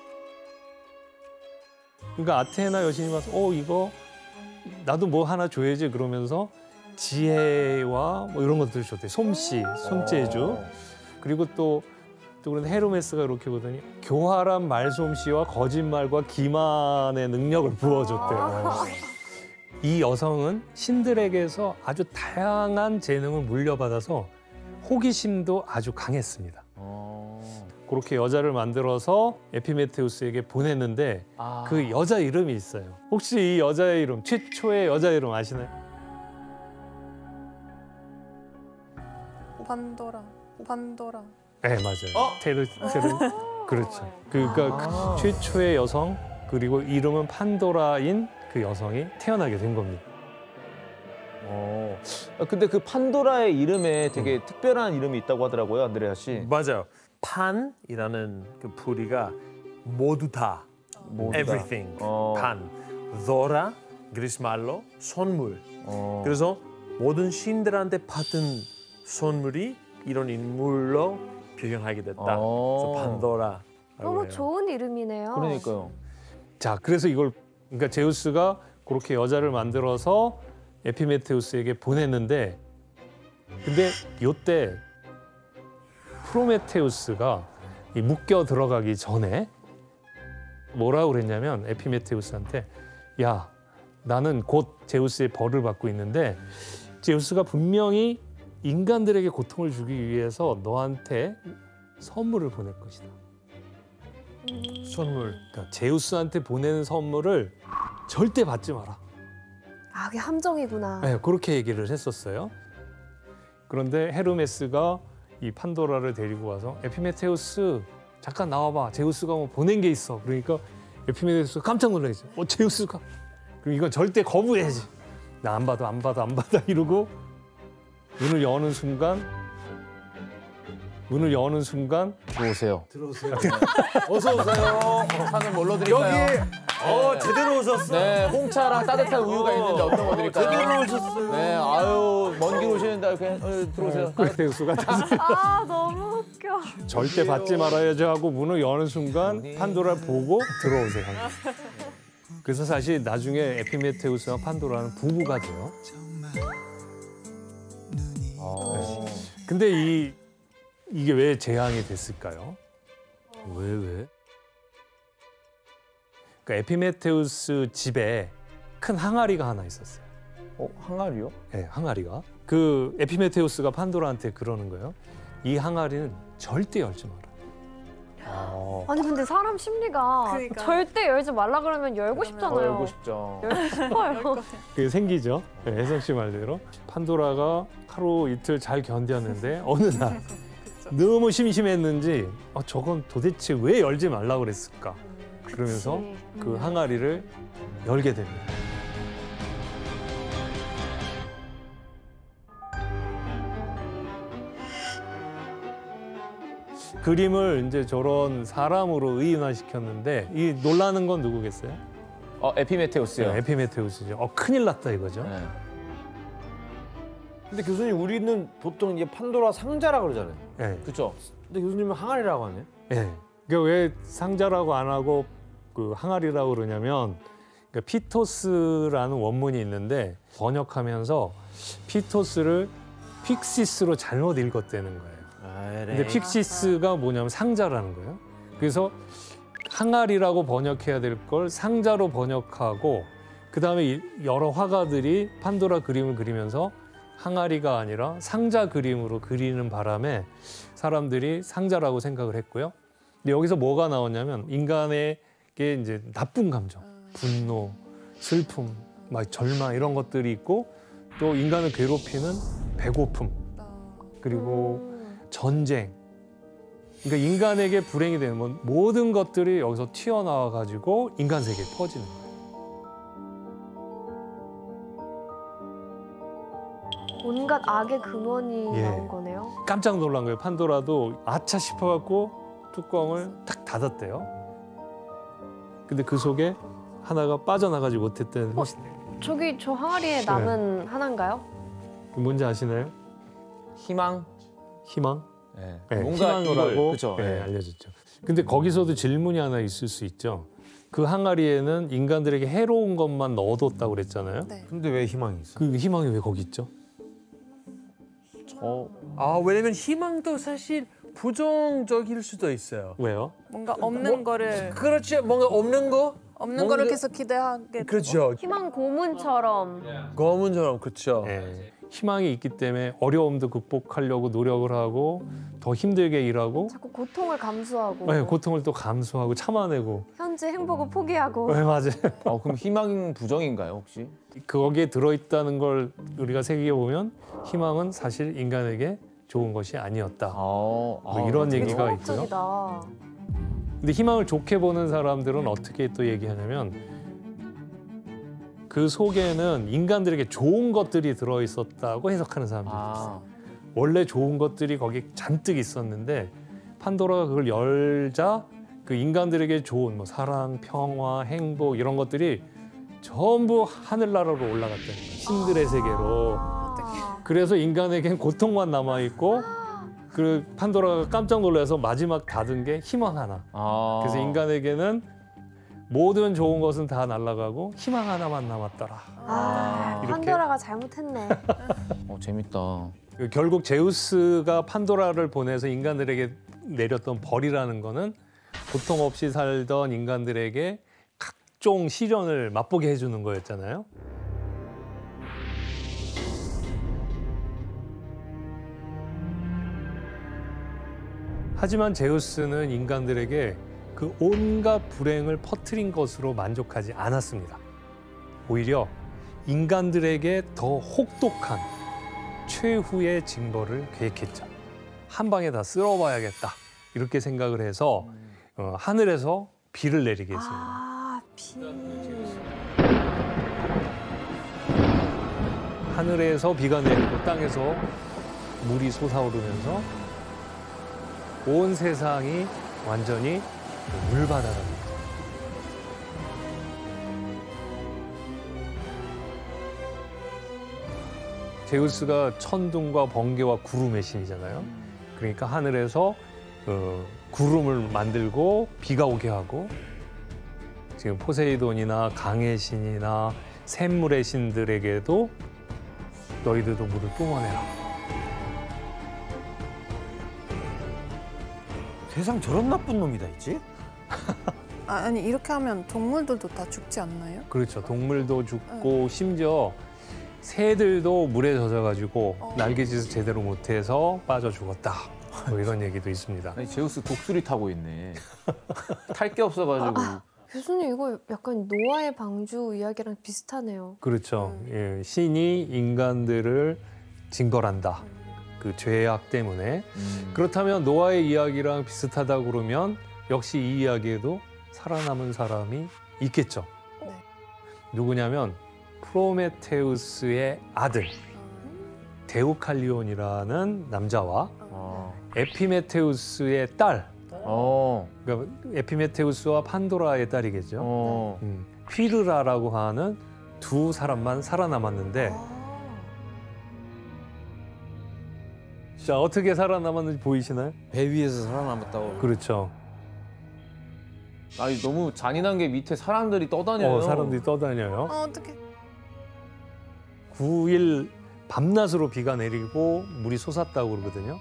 그러니까 아테나 여신이 와서 어 이거 나도 뭐 하나 줘야지 그러면서 지혜와 뭐 이런 것들을 줬대. 솜씨, 손재주. 그리고 또, 또 그런 헤르메스가 이렇게 보더니 교활한 말솜씨와 거짓말과 기만의 능력을 부어줬대요. 이 여성은 신들에게서 아주 다양한 재능을 물려받아서 호기심도 아주 강했습니다. 그렇게 여자를 만들어서 에피메테우스에게 보냈는데 아. 그 여자 이름이 있어요. 혹시 이 여자의 이름, 최초의 여자 이름 아시나요? 판도라, 판도라. 네, 맞아요. 테르, 테르. 그렇죠. 그러니까 그 최초의 여성 그리고 이름은 판도라인 그 여성이 태어나게 된 겁니다. 어. 아, 근데 그 판도라의 이름에 되게 특별한 이름이 있다고 하더라고요, 안드레아 씨. 맞아요. 판이라는 그 부리가 모두 다, 모두 다. everything, 어. 판. 도라, 그리스 말로 선물. 어. 그래서 모든 신들한테 받은 선물이 이런 인물로 표현하게 됐다. 어. 그래서 판도라. 너무 좋은 이름이네요. 그러니까요. 자, 그래서 이걸 그러니까 제우스가 그렇게 여자를 만들어서 에피메테우스에게 보냈는데 근데 요때 프로메테우스가 이 묶여 들어가기 전에 뭐라고 그랬냐면 에피메테우스한테 야, 나는 곧 제우스의 벌을 받고 있는데 제우스가 분명히 인간들에게 고통을 주기 위해서 너한테 선물을 보낼 것이다. 선물. 그러니까 제우스한테 보내는 선물을 절대 받지 마라. 아, 그게 함정이구나. 네, 그렇게 얘기를 했었어요. 그런데 헤르메스가 이 판도라를 데리고 와서 에피메테우스 잠깐 나와봐. 제우스가 뭐 보낸 게 있어. 그러니까 에피메테우스가 깜짝 놀라겠죠. 어, 제우스가. 그럼 이건 절대 거부해야지. 나 안 받아, 안 받아, 안 받아 이러고 문을 여는 순간 문을 여는 순간 들어오세요. 들어오세요. 어서 오세요. 차는 뭘로 드릴까요? 어, 제대로 오셨어. 네, 홍차랑 따뜻한 우유가 있는데 어떤 거 드릴까요? 제대로 오셨어요. 네, 아유, 먼 길 오시는데 그냥 어, 들어오세요. 에피메테우스가 아, 너무 웃겨. 절대 받지 말아야지 하고 문을 여는 순간 판도라를 보고 들어오세요. 그래서 사실 나중에 에피메테우스와 판도라는 부부가 돼요. 어. 근데 이 이게 왜 재앙이 됐을까요? 왜 왜? 그러니까 에피메테우스 집에 큰 항아리가 하나 있었어요. 어, 항아리요? 네, 항아리가. 그 에피메테우스가 판도라한테 그러는 거예요. 이 항아리는 절대 열지 마라. 어. 아니, 근데 사람 심리가 그러니까요. 절대 열지 말라 그러면 열고 어, 싶잖아요. 열고 싶죠. 열고 싶어요. 그게 생기죠. 네, 혜성 씨 말대로. 판도라가 하루 이틀 잘 견뎠는데 어느 날 너무 심심했는지 아, 저건 도대체 왜 열지 말라 그랬을까? 그러면서 그치. 그 항아리를 열게 됩니다. 그림을 이제 저런 사람으로 의인화시켰는데 이 놀라는 건 누구겠어요? 어, 에피메테우스요. 네, 에피메테우스죠. 어, 큰일 났다 이거죠. 네. 근데 교수님, 우리는 보통 이게 판도라 상자라 그러잖아요. 네. 그렇죠. 근데 교수님은 항아리라고 하네. 네. 그러니까 왜 상자라고 안 하고 그 항아리라고 그러냐면 그러니까 피토스라는 원문이 있는데 번역하면서 피토스를 픽시스로 잘못 읽었다는 거예요. 근데 픽시스가 뭐냐면 상자라는 거예요. 그래서 항아리라고 번역해야 될 걸 상자로 번역하고 그다음에 여러 화가들이 판도라 그림을 그리면서 항아리가 아니라 상자 그림으로 그리는 바람에 사람들이 상자라고 생각을 했고요. 근데 여기서 뭐가 나왔냐면 인간에게 이제 나쁜 감정, 분노, 슬픔, 막 절망 이런 것들이 있고 또 인간을 괴롭히는 배고픔 그리고 전쟁. 그러니까 인간에게 불행이 되는 건 모든 것들이 여기서 튀어나와 가지고 인간 세계에 퍼지는 거예요. 온갖 악의 근원이 예. 나온 거네요. 깜짝 놀란 거예요. 판도라도 아차 싶어갖고 뚜껑을 딱 닫았대요. 근데 그 속에 하나가 빠져나가지 못했다는 것이 저기 저 항아리에 남은 하나인가요? 뭔지 아시나요? 희망. 희망? 네. 네, 뭔가 희망이라고 이걸, 그쵸? 네, 네. 알려졌죠. 근데 거기서도 질문이 하나 있을 수 있죠. 그 항아리에는 인간들에게 해로운 것만 넣어뒀다고 그랬잖아요. 네. 근데 왜 희망이 있어? 그 희망이 왜 거기 있죠? 어, 아 왜냐면 희망도 사실 부정적일 수도 있어요. 왜요? 뭔가 없는 거를 그렇죠. 뭔가 없는 거? 없는 뭔가- 거를 계속 기대하게 되고. 그렇죠. 희망 고문처럼 고문처럼 그렇죠. 네. 희망이 있기 때문에 어려움도 극복하려고 노력을 하고 더 힘들게 일하고 자꾸 고통을 감수하고 네, 고통을 또 감수하고 참아내고 현재 행복을 포기하고 네, 맞아요. 어, 그럼 희망 부정인가요 혹시? 거기에 들어있다는 걸 우리가 새겨보면 희망은 사실 인간에게 좋은 것이 아니었다. 아, 뭐 아, 이런 되게 얘기가 있고요. 철학적이다. 근데 희망을 좋게 보는 사람들은 어떻게 또 얘기하냐면 그 속에는 인간들에게 좋은 것들이 들어있었다고 해석하는 사람들이 있어요. 아, 원래 좋은 것들이 거기 잔뜩 있었는데 판도라가 그걸 열자 그 인간들에게 좋은 뭐 사랑, 평화, 행복 이런 것들이 전부 하늘나라로 올라갔다는 거예요. 신들의 세계로. 아, 그래서 인간에겐 고통만 남아 있고 그 판도라가 깜짝 놀라서 마지막 닫은 게 희망 하나. 아. 그래서 인간에게는 모든 좋은 것은 다 날아가고 희망 하나만 남았더라. 아, 이렇게. 판도라가 잘못했네. 어, 재밌다. 그 결국 제우스가 판도라를 보내서 인간들에게 내렸던 벌이라는 거는 고통 없이 살던 인간들에게 각종 시련을 맛보게 해주는 거였잖아요. 하지만 제우스는 인간들에게 그 온갖 불행을 퍼뜨린 것으로 만족하지 않았습니다. 오히려 인간들에게 더 혹독한 최후의 징벌을 계획했죠. 한 방에 다 쓸어봐야겠다. 이렇게 생각을 해서 어, 하늘에서 비를 내리게 했습니다. 아, 비. 하늘에서 비가 내리고 땅에서 물이 솟아오르면서 온 세상이 완전히 물바다가 됩니다. 제우스가 천둥과 번개와 구름의 신이잖아요. 그러니까 하늘에서 어, 구름을 만들고 비가 오게 하고 지금 포세이돈이나 강의 신이나 샘물의 신들에게도 너희들도 물을 뿜어내라. 세상 저런 나쁜 놈이 다 있지? 아, 아니 이렇게 하면 동물들도 다 죽지 않나요? 그렇죠. 동물도 죽고 심지어 새들도 물에 젖어가지고 어. 날개짓을 제대로 못해서 빠져 죽었다. 뭐 이런 얘기도 있습니다. 아니, 제우스 독수리 타고 있네. 탈 게 없어가지고. 교수님 이거 약간 노아의 방주 이야기랑 비슷하네요. 그렇죠. 예, 신이 인간들을 징벌한다. 그 죄악 때문에. 음. 그렇다면 노아의 이야기랑 비슷하다고 그러면 역시 이 이야기에도 살아남은 사람이 있겠죠. 네. 누구냐면 프로메테우스의 아들 데우칼리온이라는 남자와 아. 에피메테우스의 딸, 어. 그러니까 에피메테우스와 판도라의 딸이겠죠. 어. 음, 휘르라라고 하는 두 사람만 살아남았는데 자 어떻게 살아남았는지 보이시나요? 배 위에서 살아남았다고. 그렇죠. 아니 너무 잔인한 게 밑에 사람들이 떠다녀요. 어, 사람들이 떠다녀요. 어, 어떡해. 구 일 밤낮으로 비가 내리고 물이 솟았다고 그러거든요.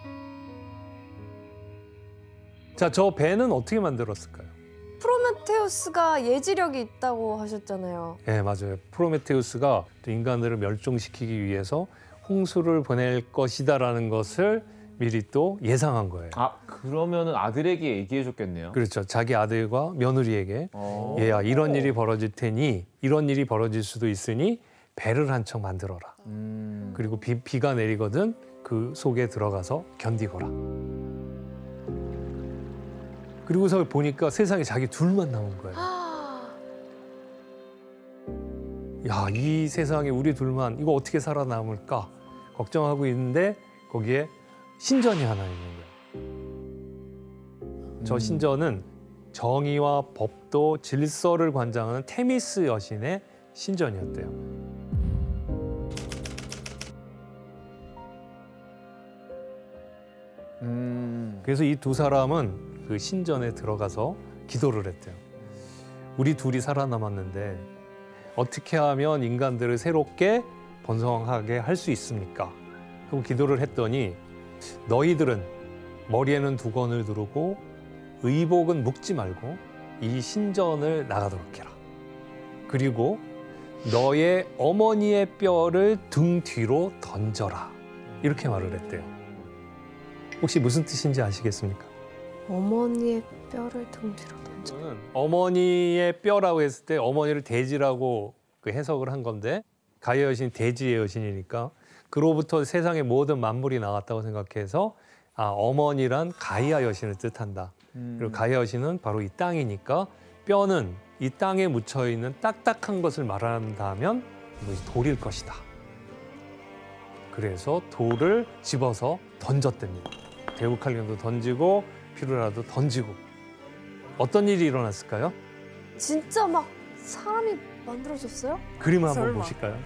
자, 저 배는 어떻게 만들었을까요? 프로메테우스가 예지력이 있다고 하셨잖아요. 네, 맞아요. 프로메테우스가 인간들을 멸종시키기 위해서 홍수를 보낼 것이다라는 것을 미리 또 예상한 거예요. 아 그러면은 아들에게 얘기해줬겠네요. 그렇죠. 자기 아들과 며느리에게 어. 얘야 이런 일이 벌어질 테니 이런 일이 벌어질 수도 있으니 배를 한 척 만들어라. 음. 그리고 비, 비가 내리거든 그 속에 들어가서 견디거라. 그리고서 보니까 세상에 자기 둘만 남은 거예요. 야, 이 세상에 우리 둘만 이거 어떻게 살아남을까 걱정하고 있는데 거기에 신전이 하나 있는 거예요. 저 음. 신전은 정의와 법도 질서를 관장하는 테미스 여신의 신전이었대요. 음. 그래서 이 두 사람은 그 신전에 들어가서 기도를 했대요. 우리 둘이 살아남았는데 어떻게 하면 인간들을 새롭게 번성하게 할 수 있습니까? 하고 기도를 했더니 너희들은 머리에는 두건을 두르고 의복은 묶지 말고 이 신전을 나가도록 해라. 그리고 너의 어머니의 뼈를 등 뒤로 던져라. 이렇게 말을 했대요. 혹시 무슨 뜻인지 아시겠습니까? 어머니의 뼈를 등 뒤로 던져. 저는 어머니의 뼈라고 했을 때 어머니를 돼지라고 그 해석을 한 건데 가이아 여신이 돼지의 여신이니까 그로부터 세상의 모든 만물이 나왔다고 생각해서 아, 어머니란 가이아 여신을 뜻한다. 그리고 가이아 여신은 바로 이 땅이니까 뼈는 이 땅에 묻혀 있는 딱딱한 것을 말한다면 이것이 돌일 것이다. 그래서 돌을 집어서 던졌답니다. 데우칼리온도 던지고 피루라도 던지고 어떤 일이 일어났을까요? 진짜 막 사람이 만들어졌어요? 그림을 한번 설마. 보실까요?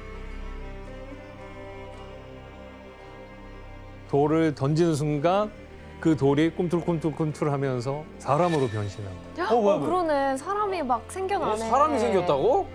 돌을 던지는 순간 그 돌이 꿈틀꿈틀꿈틀하면서 사람으로 변신합니다. 어, 뭐야, 그러네. 사람이 막 생겨나네. 사람이 생겼다고?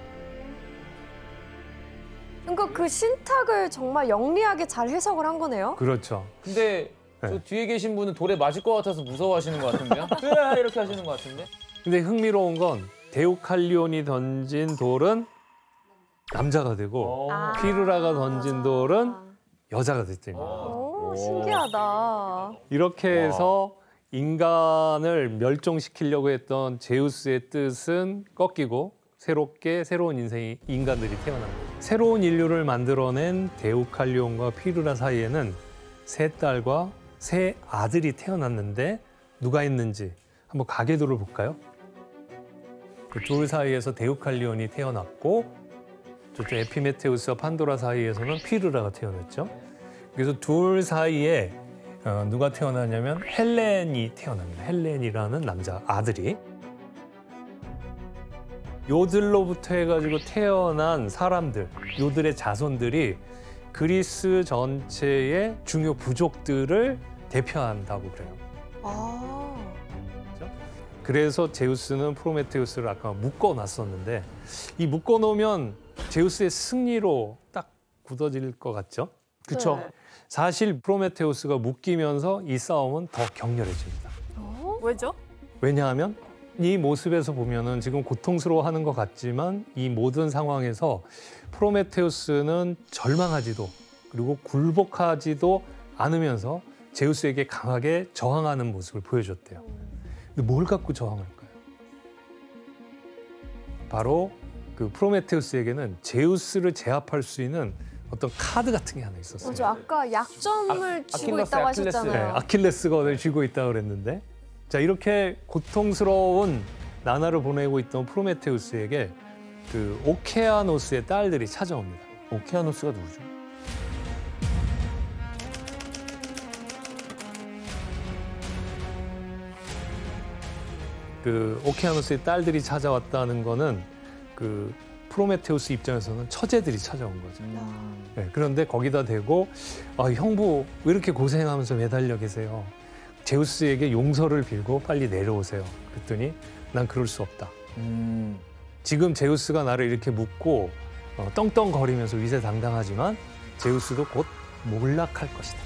그러니까 그 신탁을 정말 영리하게 잘 해석을 한 거네요. 그렇죠. 근데 저 네. 뒤에 계신 분은 돌에 맞을 것 같아서 무서워하시는 것 같은데요? 왜 이렇게 하시는 것 같은데? 근데 흥미로운 건 데우칼리온이 던진 돌은 남자가 되고 아. 피루라가 던진 돌은 여자가 됐답니다. 오, 신기하다. 이렇게 해서 인간을 멸종시키려고 했던 제우스의 뜻은 꺾이고 새롭게 새로운 인생이 인간들이 태어납니다. 새로운 인류를 만들어낸 데우칼리온과 피루라 사이에는 세 딸과 세 아들이 태어났는데 누가 있는지 한번 가계도를 볼까요? 그 둘 사이에서 데우칼리온이 태어났고 저쪽 에피메테우스와 판도라 사이에서는 피루라가 태어났죠. 그래서 둘 사이에 어, 누가 태어나냐면 헬렌이 태어납니다. 헬렌이라는 남자 아들이. 요들로부터 해가지고 태어난 사람들, 요들의 자손들이 그리스 전체의 중요 부족들을 대표한다고 그래요. 아. 그래서 제우스는 프로메테우스를 아까 묶어놨었는데 이 묶어놓으면 제우스의 승리로 딱 굳어질 것 같죠? 그쵸. 네. 사실 프로메테우스가 묶이면서 이 싸움은 더 격렬해집니다. 어? 왜죠? 왜냐하면 이 모습에서 보면은 지금 고통스러워하는 것 같지만 이 모든 상황에서 프로메테우스는 절망하지도 그리고 굴복하지도 않으면서 제우스에게 강하게 저항하는 모습을 보여줬대요. 근데 뭘 갖고 저항할까요? 바로 그 프로메테우스에게는 제우스를 제압할 수 있는 어떤 카드 같은 게 하나 있었어요. 맞아, 아까 약점을 아, 쥐고 아킬레스, 있다고 아킬레스. 네, 하셨잖아요. 아킬레스건을 쥐고 있다고 그랬는데 자 이렇게 고통스러운 나날을 보내고 있던 프로메테우스에게 그 오케아노스의 딸들이 찾아옵니다. 오케아노스가 누구죠? 그 오케아노스의 딸들이 찾아왔다는 거는 그 프로메테우스 입장에서는 처제들이 찾아온 거죠. 네, 그런데 거기다 대고 아, 형부 왜 이렇게 고생하면서 매달려 계세요? 제우스에게 용서를 빌고 빨리 내려오세요. 그랬더니 난 그럴 수 없다. 음. 지금 제우스가 나를 이렇게 묶고 어, 떵떵거리면서 위세당당하지만 제우스도 곧 몰락할 것이다.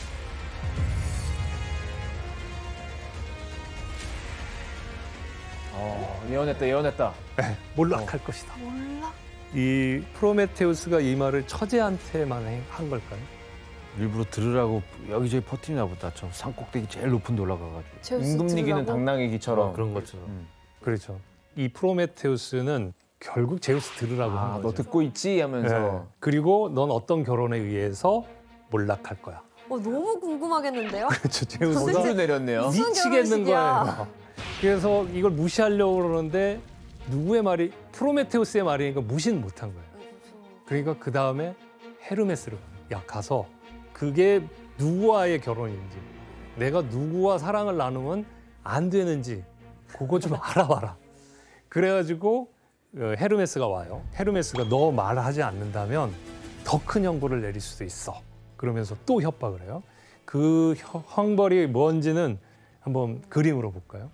어, 예언했다, 예언했다. 네, 몰락할 것이다. 몰라. 이 프로메테우스가 이 말을 처제한테만 해- 한 걸까요? 일부러 들으라고 여기저기 퍼뜨리나 보다. 저 산꼭대기 제일 높은 데 올라가가지고. 제우스 임금니기는 들으라고? 당나귀기처럼. 그런 것처럼. 음. 그렇죠. 이 프로메테우스는 결국 제우스 들으라고 아, 한 너 거죠. 듣고 있지? 하면서. 네. 그리고 넌 어떤 결혼에 의해서 몰락할 거야. 어, 너무 궁금하겠는데요? 그렇죠. 제우스가 소리를 내렸네요. 무슨 미치겠는 결혼식이야. 거예요. 그래서 이걸 무시하려고 그러는데 누구의 말이 프로메테우스의 말이니까 무시는 못한 거예요. 그러니까 그 다음에 헤르메스를 야 가서 그게 누구와의 결혼인지 내가 누구와 사랑을 나누면 안 되는지 그거 좀 알아봐라. 그래가지고 어, 헤르메스가 와요. 헤르메스가 너 말하지 않는다면 더 큰 형벌을 내릴 수도 있어. 그러면서 또 협박을 해요. 그 혀- 형벌이 뭔지는 한번 그림으로 볼까요?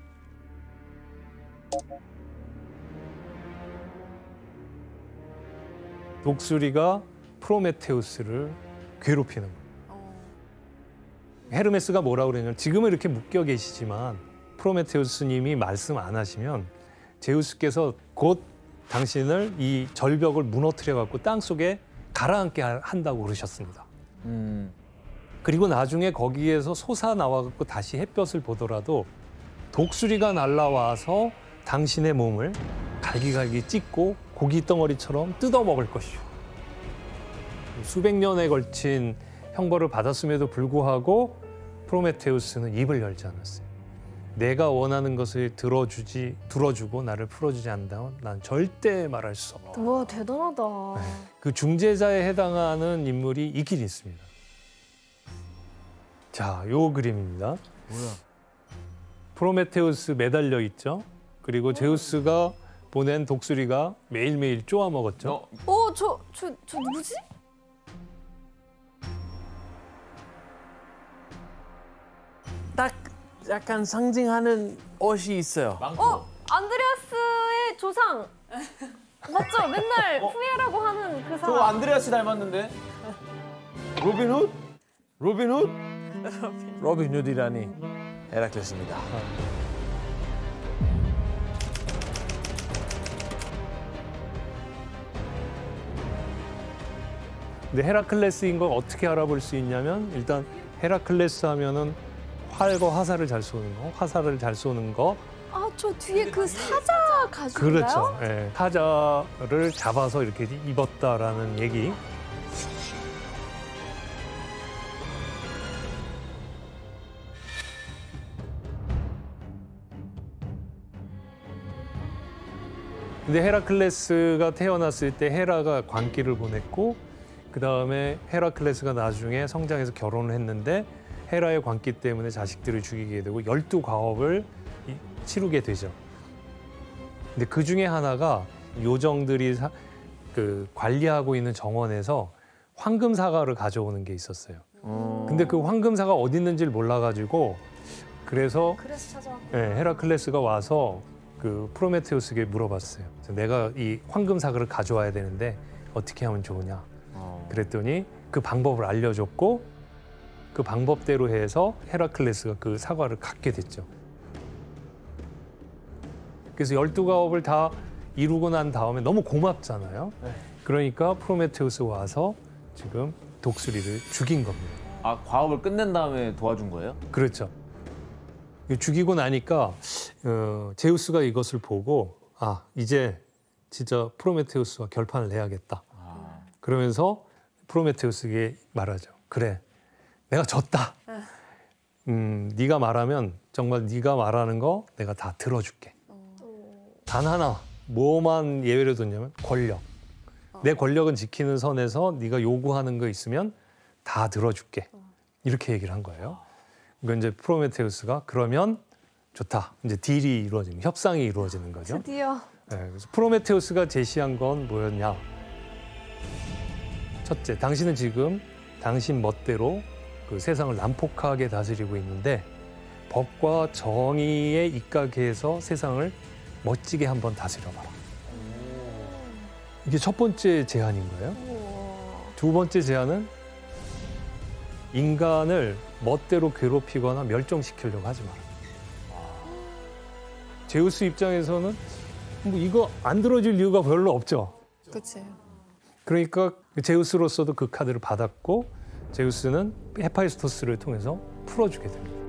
독수리가 프로메테우스를 괴롭히는 거예요. 헤르메스가 뭐라고 그러냐면 지금은 이렇게 묶여 계시지만 프로메테우스님이 말씀 안 하시면 제우스께서 곧 당신을 이 절벽을 무너뜨려 갖고 땅 속에 가라앉게 한다고 그러셨습니다. 음. 그리고 나중에 거기에서 솟아 나와 갖고 다시 햇볕을 보더라도 독수리가 날아와서 당신의 몸을 갈기갈기 찢고 고기 덩어리처럼 뜯어 먹을 것이요. 수백 년에 걸친 형벌을 받았음에도 불구하고 프로메테우스는 입을 열지 않았어요. 내가 원하는 것을 들어주지, 들어주고 나를 풀어주지 않는다면 난 절대 말할 수 없다. 와 대단하다. 그 중재자에 해당하는 인물이 있긴 있습니다. 자, 요 그림입니다. 뭐야? 프로메테우스 매달려 있죠. 그리고 제우스가 보낸 독수리가 매일매일 쪼아 먹었죠. 어, 어, 저, 저, 저 누구지? 딱 약간 상징하는 옷이 있어요. 망토. 어, 안드레아스의 조상. 맞죠? 맨날 후예라고 하는 그 저 사람. 안드레아스 닮았는데? 로빈 훗? 로빈 훗? 로빈 후드라니 헤라클레스입니다. 근데 헤라클레스인 걸 어떻게 알아볼 수 있냐면 일단 헤라클레스 하면은 활과 화살을 잘 쏘는 거, 화살을 잘 쏘는 거. 아, 저 뒤에 그 사자 가죽인가요? 그렇죠. 예, 사자를 잡아서 이렇게 입었다라는 얘기. 근데 헤라클레스가 태어났을 때 헤라가 광기를 보냈고 그 다음에 헤라클레스가 나중에 성장해서 결혼을 했는데 헤라의 광기 때문에 자식들을 죽이게 되고 열두 과업을 이- 치르게 되죠. 근데 그 중에 하나가 요정들이 사- 그 관리하고 있는 정원에서 황금 사과를 가져오는 게 있었어요. 근데 그 황금 사과 어디 있는지를 몰라가지고 그래서 그래서 찾아왔 예, 헤라클레스가 와서 그 프로메테우스에게 물어봤어요. 그래서 내가 이 황금 사과를 가져와야 되는데 어떻게 하면 좋으냐. 그랬더니 그 방법을 알려줬고 그 방법대로 해서 헤라클레스가 그 사과를 갖게 됐죠. 그래서 열두 가업을 다 이루고 난 다음에 너무 고맙잖아요. 그러니까 프로메테우스 와서 지금 독수리를 죽인 겁니다. 아, 과업을 끝낸 다음에 도와준 거예요? 그렇죠. 죽이고 나니까 어, 제우스가 이것을 보고 아 이제 진짜 프로메테우스와 결판을 내야겠다. 그러면서 프로메테우스에게 말하죠. 그래, 내가 졌다. 음, 네가 말하면 정말 네가 말하는 거 내가 다 들어줄게. 단 하나 뭐만 예외로 뒀냐면 권력. 내 권력은 지키는 선에서 네가 요구하는 거 있으면 다 들어줄게. 이렇게 얘기를 한 거예요. 그러니까 이제 프로메테우스가 그러면 좋다. 이제 딜이 이루어지는, 협상이 이루어지는 거죠. 드디어. 네, 그래서 프로메테우스가 제시한 건 뭐였냐? 첫째, 당신은 지금 당신 멋대로 그 세상을 난폭하게 다스리고 있는데 법과 정의에 입각해서 세상을 멋지게 한번 다스려봐라. 이게 첫 번째 제안인 거예요. 두 번째 제안은 인간을 멋대로 괴롭히거나 멸종시키려고 하지 마라. 제우스 입장에서는 뭐 이거 안 들어줄 이유가 별로 없죠. 그치. 그러니까 제우스로서도 그 카드를 받았고 제우스는 헤파이스토스를 통해서 풀어주게 됩니다.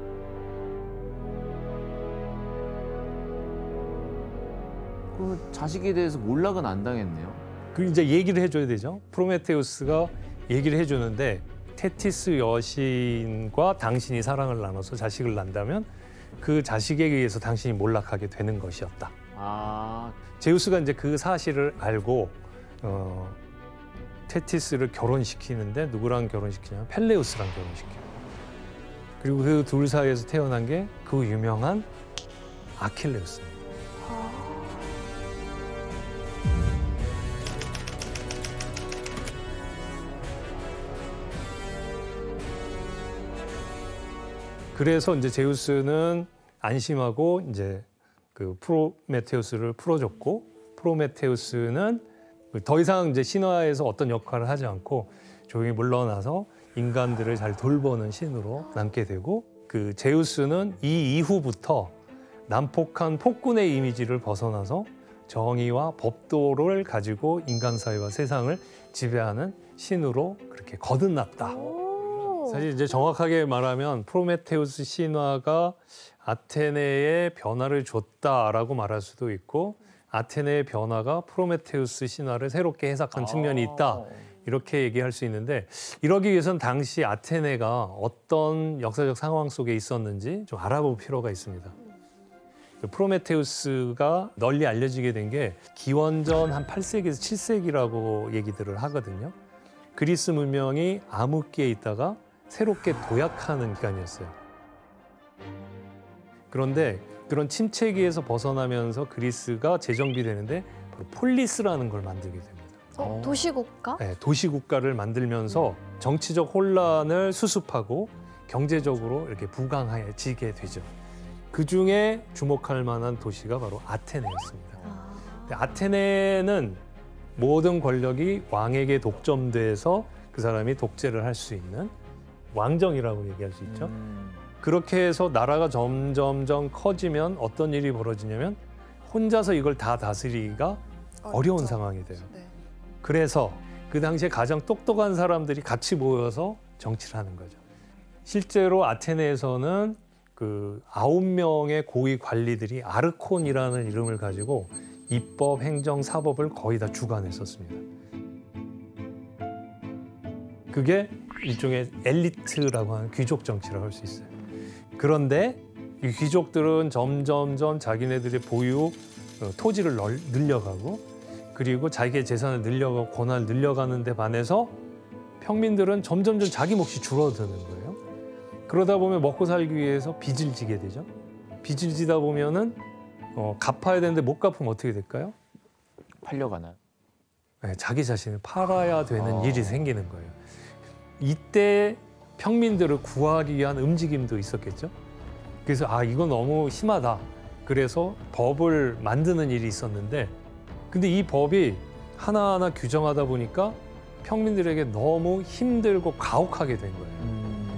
그러면 자식에 대해서 몰락은 안 당했네요. 그 이제 얘기를 해줘야 되죠. 프로메테우스가 얘기를 해주는데 테티스 여신과 당신이 사랑을 나눠서 자식을 낳는다면 그 자식에 의해서 당신이 몰락하게 되는 것이었다. 아, 제우스가 이제 그 사실을 알고 어, 테티스를 결혼시키는데 누구랑 결혼시키냐면 펠레우스랑 결혼시켜요. 그리고 그 둘 사이에서 태어난 게 그 유명한 아킬레우스입니다. 그래서 이제 제우스는 안심하고 이제 그 프로메테우스를 풀어줬고 프로메테우스는 더 이상 이제 신화에서 어떤 역할을 하지 않고 조용히 물러나서 인간들을 잘 돌보는 신으로 남게 되고 그 제우스는 이 이후부터 난폭한 폭군의 이미지를 벗어나서 정의와 법도를 가지고 인간 사회와 세상을 지배하는 신으로 그렇게 거듭났다. 사실 이제 정확하게 말하면 프로메테우스 신화가 아테네의 변화를 줬다라고 말할 수도 있고 아테네의 변화가 프로메테우스 신화를 새롭게 해석한 측면이 있다. 이렇게 얘기할 수 있는데 이러기 위해서는 당시 아테네가 어떤 역사적 상황 속에 있었는지 좀 알아볼 필요가 있습니다. 프로메테우스가 널리 알려지게 된 게 기원전 한 팔 세기에서 칠 세기라고 얘기들을 하거든요. 그리스 문명이 암흑기에 있다가 새롭게 도약하는 기간이었어요. 그런데 그런 침체기에서 벗어나면서 그리스가 재정비되는데 바로 폴리스라는 걸 만들게 됩니다. 어, 도시국가? 네, 도시국가를 만들면서 정치적 혼란을 수습하고 경제적으로 이렇게 부강해지게 되죠. 그중에 주목할 만한 도시가 바로 아테네였습니다. 근데 아테네는 모든 권력이 왕에게 독점돼서 그 사람이 독재를 할 수 있는 왕정이라고 얘기할 수 있죠. 음. 그렇게 해서 나라가 점점점 커지면 어떤 일이 벌어지냐면 혼자서 이걸 다 다스리기가 어려운 상황이 돼요. 네. 그래서 그 당시에 가장 똑똑한 사람들이 같이 모여서 정치를 하는 거죠. 실제로 아테네에서는 그 아홉 명의 고위 관리들이 아르콘이라는 이름을 가지고 입법, 행정, 사법을 거의 다 주관했었습니다. 그게 일종의 엘리트라고 하는 귀족 정치라고 할 수 있어요. 그런데 이 귀족들은 점점점 자기네들의 보유 어, 토지를 널, 늘려가고 그리고 자기의 재산을 늘려가고 권한을 늘려가는 데 반해서 평민들은 점점점 자기 몫이 줄어드는 거예요. 그러다 보면 먹고 살기 위해서 빚을 지게 되죠. 빚을 지다 보면은 어, 갚아야 되는데 못 갚으면 어떻게 될까요? 팔려가나요? 네, 자기 자신을 팔아야 되는 아. 일이 생기는 거예요. 이때 평민들을 구하기 위한 움직임도 있었겠죠. 그래서 아 이건 너무 심하다. 그래서 법을 만드는 일이 있었는데 근데 이 법이 하나하나 규정하다 보니까 평민들에게 너무 힘들고 가혹하게 된 거예요. 음.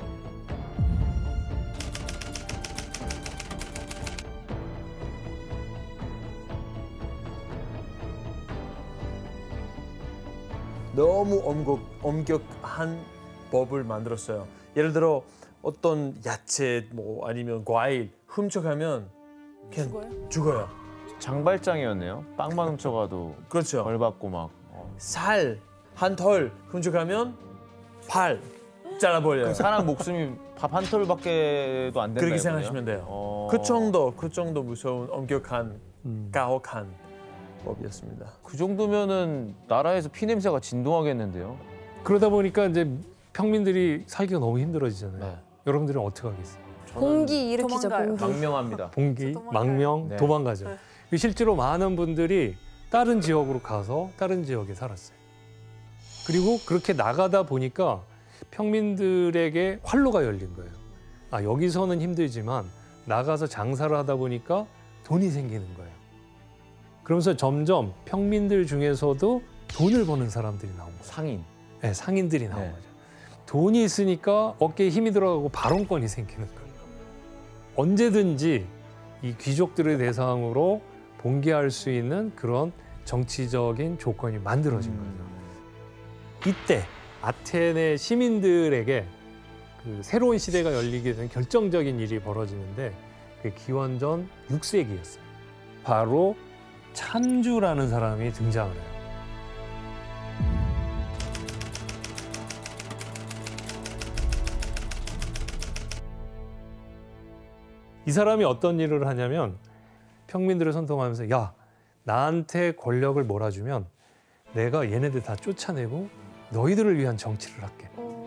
너무 엄격, 엄격한 법을 만들었어요. 예를 들어 어떤 야채 뭐 아니면 과일 훔쳐가면 그냥 죽어요? 죽어요. 장발장이었네요. 빵만 훔쳐가도 그렇죠. 벌 받고 막. 살 한 털 훔쳐가면 팔 잘라버려요. 그럼 사람 목숨이 밥 한 톨밖에도 안 된다. 그렇게 이거네요? 생각하시면 돼요. 어. 그 정도, 그 정도 무서운 엄격한, 음. 가혹한 법이었습니다. 그 정도면은 나라에서 피 냄새가 진동하겠는데요. 그러다 보니까 이제 평민들이 살기가 너무 힘들어지잖아요. 네. 여러분들은 어떻게 하겠어요? 봉기 일으키죠, 도망가요. 봉기. 망명합니다. 봉기, 도망가요. 망명, 네. 도망가죠. 네. 실제로 많은 분들이 다른 지역으로 가서 다른 지역에 살았어요. 그리고 그렇게 나가다 보니까 평민들에게 활로가 열린 거예요. 아, 여기서는 힘들지만 나가서 장사를 하다 보니까 돈이 생기는 거예요. 그러면서 점점 평민들 중에서도 돈을 버는 사람들이 나온 거예요. 상인. 네, 상인들이 나온 네. 거죠. 돈이 있으니까 어깨에 힘이 들어가고 발언권이 생기는 거예요. 언제든지 이 귀족들의 대상으로 봉기할 수 있는 그런 정치적인 조건이 만들어진 거죠. 이때 아테네 시민들에게 그 새로운 시대가 열리게 된 결정적인 일이 벌어지는데 그 기원전 육 세기였어요. 바로 찬주라는 사람이 등장을 해요. 이 사람이 어떤 일을 하냐면 평민들을 선동하면서 야, 나한테 권력을 몰아주면 내가 얘네들 다 쫓아내고 너희들을 위한 정치를 할게.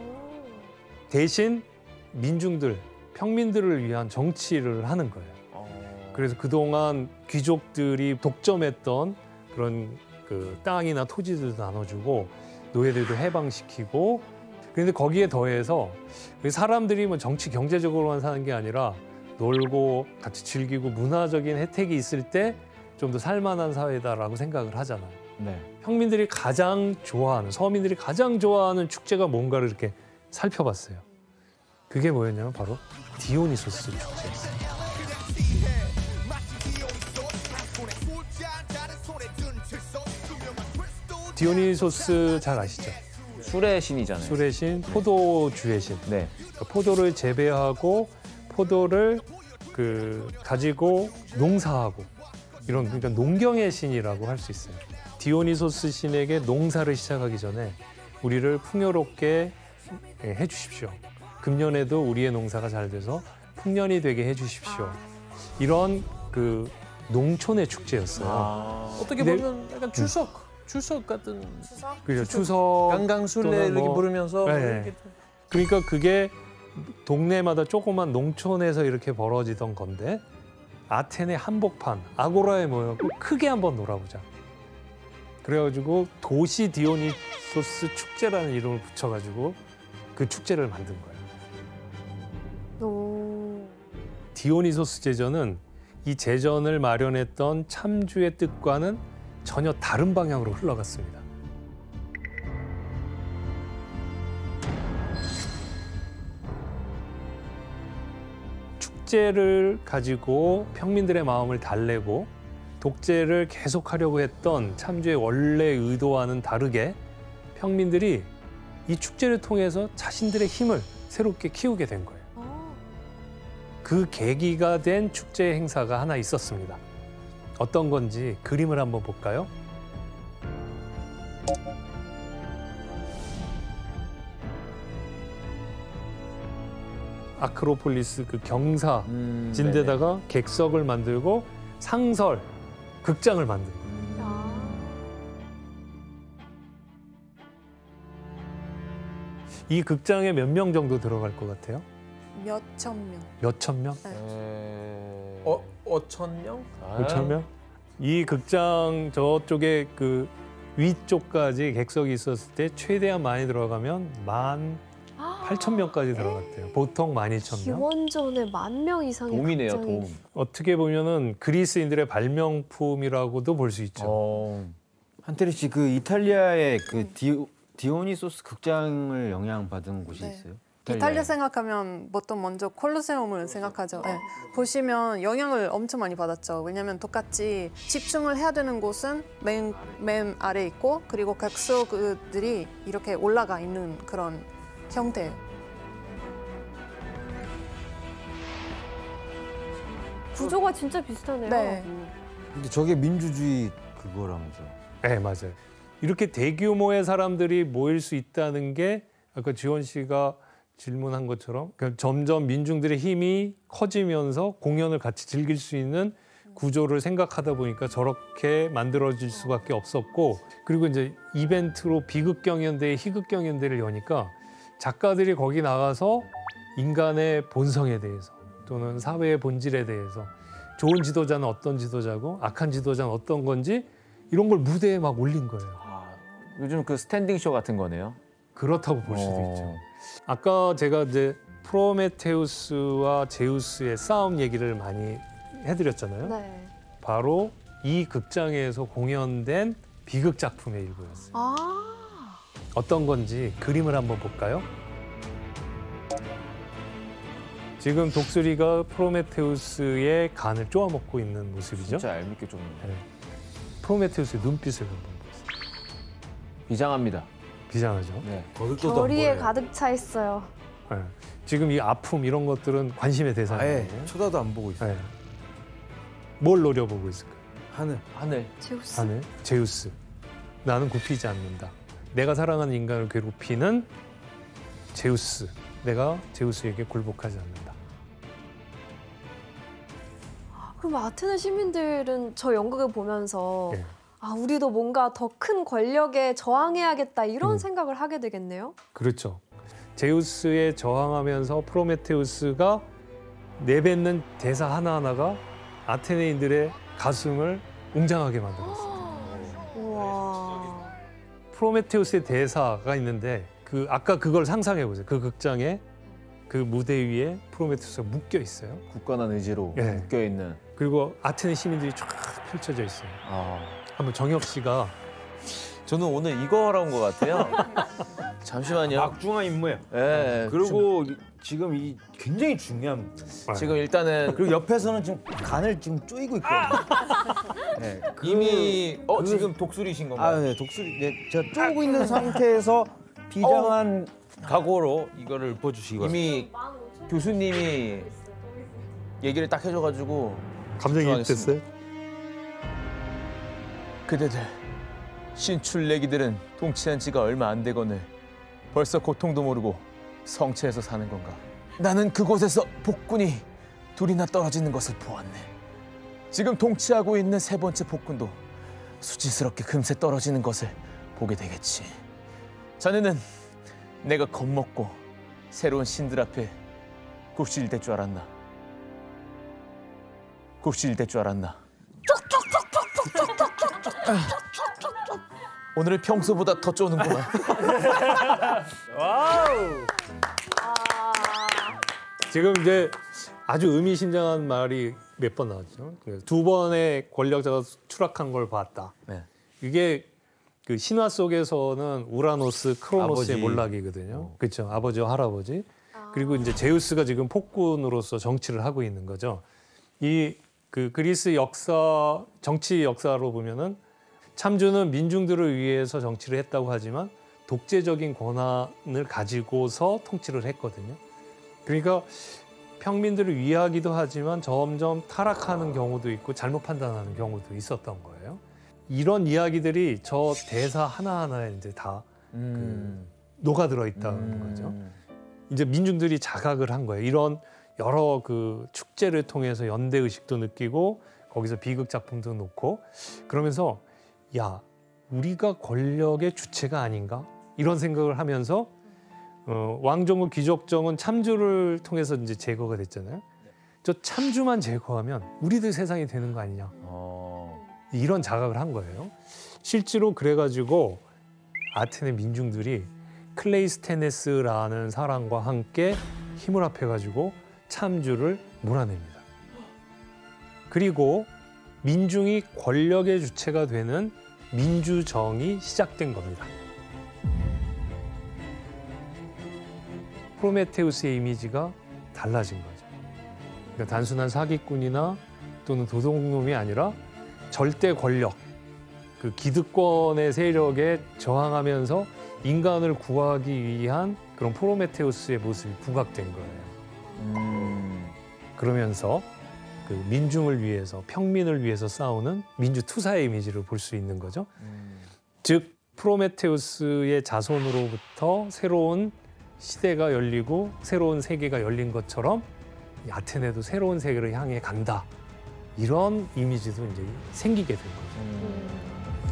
대신 민중들, 평민들을 위한 정치를 하는 거예요. 그래서 그동안 귀족들이 독점했던 그런 그 땅이나 토지들도 나눠주고 노예들도 해방시키고 그런데 거기에 더해서 사람들이 뭐 정치 경제적으로만 사는 게 아니라 놀고 같이 즐기고 문화적인 혜택이 있을 때 좀 더 살만한 사회다라고 생각을 하잖아요. 네. 평민들이 가장 좋아하는, 서민들이 가장 좋아하는 축제가 뭔가를 이렇게 살펴봤어요. 그게 뭐였냐면 바로 디오니소스 축제였어요. 디오니소스 잘 아시죠? 술의 신이잖아요. 술의 신, 포도주의 신. 네. 그러니까 포도를 재배하고 포도를 그 가지고 농사하고 이런, 그러니까 농경의 신이라고 할 수 있어요. 디오니소스 신에게 농사를 시작하기 전에 우리를 풍요롭게 해주십시오. 금년에도 우리의 농사가 잘 돼서 풍년이 되게 해주십시오. 이런 그 농촌의 축제였어요. 아. 어떻게 근데- 보면 약간 추석, 추석 같은 그죠? 추석 강강술래 또는 이렇게 뭐- 부르면서 네. 이렇게 그러니까 그게 동네마다 조그만 농촌에서 이렇게 벌어지던 건데 아테네 한복판 아고라에 모여서 크게 한번 놀아보자. 그래가지고 도시 디오니소스 축제라는 이름을 붙여가지고 그 축제를 만든 거예요. 오. 디오니소스 제전은 이 제전을 마련했던 참주의 뜻과는 전혀 다른 방향으로 흘러갔습니다. 축제를 가지고 평민들의 마음을 달래고 독재를 계속하려고 했던 참주의 원래 의도와는 다르게 평민들이 이 축제를 통해서 자신들의 힘을 새롭게 키우게 된 거예요. 아. 그 계기가 된 축제 행사가 하나 있었습니다. 어떤 건지 그림을 한번 볼까요? 아크로폴리스 그 경사 음, 진데다가 객석을 만들고 상설, 극장을 만들고 아. 이 극장에 몇 명 정도 들어갈 것 같아요? 몇천 명. 몇천 명? 네. 어, 오천 명? 몇천 명? 이 극장 저쪽에 그 위쪽까지 객석이 있었을 때 최대한 많이 들어가면 만 팔천 명까지 들어갔대요. 보통 만 이천 명. 기원전에 만 명 이상의 돔이네요, 극장이 돔. 어떻게 보면은 그리스인들의 발명품이라고도 볼 수 있죠. 어. 한태리 씨, 그 이탈리아의 그 디오, 디오니소스 극장을 영향받은 곳이 네. 있어요? 이탈리아 생각하면 보통 먼저 콜로세움을 생각하죠. 네. 보시면 영향을 엄청 많이 받았죠. 왜냐하면 똑같이 집중을 해야 되는 곳은 맨, 맨 아래 있고 그리고 객석들이 이렇게 올라가 있는 그런 형태예요. 구조가 진짜 비슷하네요. 네. 근데 저게 민주주의 그거라면서요? 네, 맞아요. 이렇게 대규모의 사람들이 모일 수 있다는 게 아까 지원 씨가 질문한 것처럼 그러니까 점점 민중들의 힘이 커지면서 공연을 같이 즐길 수 있는 구조를 생각하다 보니까 저렇게 만들어질 수밖에 없었고 그리고 이제 이벤트로 비극 경연대, 희극 경연대를 여니까 작가들이 거기 나가서 인간의 본성에 대해서 또는 사회의 본질에 대해서 좋은 지도자는 어떤 지도자고 악한 지도자는 어떤 건지 이런 걸 무대에 막 올린 거예요. 아, 요즘 그 스탠딩 쇼 같은 거네요. 그렇다고 볼 수도 어. 있죠. 아까 제가 이제 프로메테우스와 제우스의 싸움 얘기를 많이 해드렸잖아요. 네. 바로 이 극장에서 공연된 비극 작품의 일부였어요. 아. 어떤 건지 그림을 한번 볼까요? 지금 독수리가 프로메테우스의 간을 쪼아먹고 있는 모습이죠. 진짜 얄밉게 좀 네. 프로메테우스의 눈빛을 한번 보세요. 비장합니다. 비장하죠. 네. 결의에 가득 차 있어요. 네. 지금 이 아픔 이런 것들은 관심의 아예 대상이에요. 쳐다도 안 보고 있어요. 네. 뭘 노려보고 있을까요? 하늘. 하늘. 제우스. 하늘, 제우스. 나는 굽히지 않는다. 내가 사랑하는 인간을 괴롭히는 제우스. 내가 제우스에게 굴복하지 않는다. 그럼 아테네 시민들은 저 연극을 보면서 예. 아 우리도 뭔가 더 큰 권력에 저항해야겠다 이런 음. 생각을 하게 되겠네요. 그렇죠. 제우스에 저항하면서 프로메테우스가 내뱉는 대사 하나하나가 아테네인들의 가슴을 웅장하게 만들었어요. 우와. 프로메테우스의 대사가 있는데 그 그 아까 그걸 상상해 보세요. 그 극장에 그 무대 위에 프로메테우스가 묶여 있어요. 굳건한 의지로 예. 묶여 있는. 그리고 아테네 시민들이 쫙 펼쳐져 있어요. 아, 한번 정혁 씨가 저는 오늘 이거 하러 온 것 같아요. 잠시만요. 막중한 임무예요. 예. 그리고 이- 지금 이 굉장히 중요한 지금 일단은 그리고 옆에서는 지금 간을 지금 쪼이고 있거든요. 네, 그- 이미 어 그- 지금 독수리신 건가요? 아, 네, 독수리. 네, 제가 쪼고 있는 상태에서 비장한 각오로 이거를 읊어주시기 바랍니다. 이미 교수님이 얘기를 딱 해줘가지고 감정이입됐어요? 그대들 신출내기들은 통치한 지가 얼마 안 되거늘 벌써 고통도 모르고 성체에서 사는 건가? 나는 그곳에서 복군이 둘이나 떨어지는 것을 보았네. 지금 통치하고 있는 세 번째 복군도 수치스럽게 금세 떨어지는 것을 보게 되겠지. 자네는 내가 겁먹고 새로운 신들 앞에 굽실될 줄 알았나? 굽실될 줄 알았나? 오늘은 평소보다 더 쪼는구나. 지금 이제 아주 의미심장한 말이 몇 번 나왔죠. 두 번의 권력자가 추락한 걸 봤다. 네. 이게 그 신화 속에서는 우라노스, 크로노스의 아버지. 몰락이거든요. 그렇죠. 아버지와 할아버지. 그리고 이제 제우스가 지금 폭군으로서 정치를 하고 있는 거죠. 이 그 그리스 역사, 정치 역사로 보면은 참주는 민중들을 위해서 정치를 했다고 하지만 독재적인 권한을 가지고서 통치를 했거든요. 그러니까 평민들을 위하기도 하지만 점점 타락하는 경우도 있고 잘못 판단하는 경우도 있었던 거예요. 이런 이야기들이 저 대사 하나하나에 이제 다 음. 녹아들어 있다는 거죠. 이제 민중들이 자각을 한 거예요. 이런 여러 그 축제를 통해서 연대 의식도 느끼고 거기서 비극 작품도 놓고 그러면서 야, 우리가 권력의 주체가 아닌가? 이런 생각을 하면서 어, 왕정과 귀족정은 참주를 통해서 이제 제거가 됐잖아요. 저 참주만 제거하면 우리들 세상이 되는 거 아니냐? 어. 이런 자각을 한 거예요. 실제로 그래가지고 아테네 민중들이 클레이스테네스라는 사람과 함께 힘을 합해가지고 참주를 몰아냅니다. 그리고 민중이 권력의 주체가 되는 민주정이 시작된 겁니다. 프로메테우스의 이미지가 달라진 거죠. 그러니까 단순한 사기꾼이나 또는 도둑놈이 아니라 절대 권력, 그 기득권의 세력에 저항하면서 인간을 구하기 위한 그런 프로메테우스의 모습이 부각된 거예요. 음. 그러면서 그 민중을 위해서, 평민을 위해서 싸우는 민주투사의 이미지를 볼 수 있는 거죠. 음. 즉 프로메테우스의 자손으로부터 새로운 시대가 열리고 새로운 세계가 열린 것처럼 이 아테네도 새로운 세계를 향해 간다. 이런 이미지도 이제 생기게 된 거죠. 음.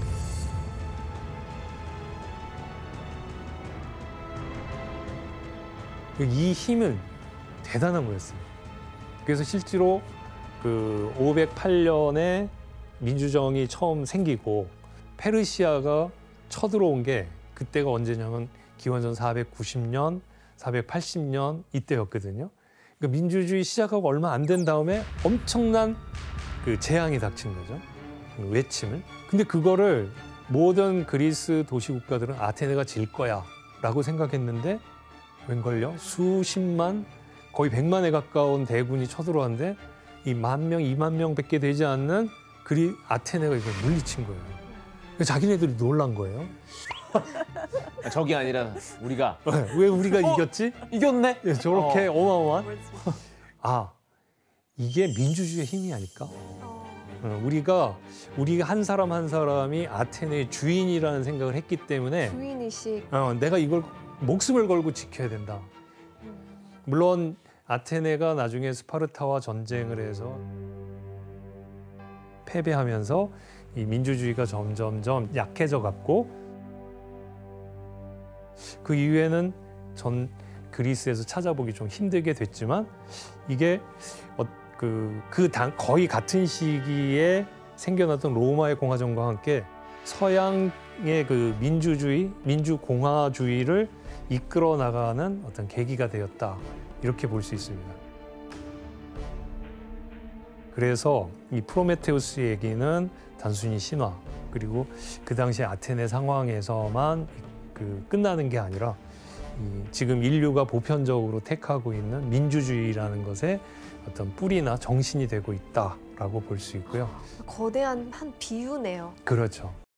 이 힘은 대단한 거였습니다. 그래서 실제로 그 오백팔 년에 민주정이 처음 생기고 페르시아가 쳐들어온 게 그때가 언제냐면 기원전 사백구십 년, 사백팔십 년 이때였거든요. 그러니까 민주주의 시작하고 얼마 안 된 다음에 엄청난 그 재앙이 닥친 거죠. 그 외침을. 근데 그거를 모든 그리스 도시 국가들은 아테네가 질 거야 라고 생각했는데 웬걸요? 수십만, 거의 백만에 가까운 대군이 쳐들어왔는데 이 만 명, 이만 명밖에 되지 않는 그리 아테네가 이걸 물리친 거예요. 그러니까 자기네들이 놀란 거예요. 아, 적이 아니라 우리가 왜 우리가 이겼지? 이겼네. 예, 저렇게 어. 어마어마한? 아, 이게 민주주의의 힘이 아닐까? 어, 우리가 우리 한 사람 한 사람이 아테네의 주인이라는 생각을 했기 때문에 주인의식. 어, 내가 이걸 목숨을 걸고 지켜야 된다. 물론 아테네가 나중에 스파르타와 전쟁을 해서 패배하면서 이 민주주의가 점점점 약해져 갔고 그 이후에는 전 그리스에서 찾아보기 좀 힘들게 됐지만 이게 어, 그, 그 당, 거의 같은 시기에 생겨났던 로마의 공화정과 함께 서양의 그 민주주의, 민주공화주의를 이끌어 나가는 어떤 계기가 되었다. 이렇게 볼 수 있습니다. 그래서 이 프로메테우스 얘기는 단순히 신화, 그리고 그 당시 아테네 상황에서만 그 끝나는 게 아니라 이 지금 인류가 보편적으로 택하고 있는 민주주의라는 것의 어떤 뿌리나 정신이 되고 있다라고 볼 수 있고요. 거대한 한 비유네요. 그렇죠.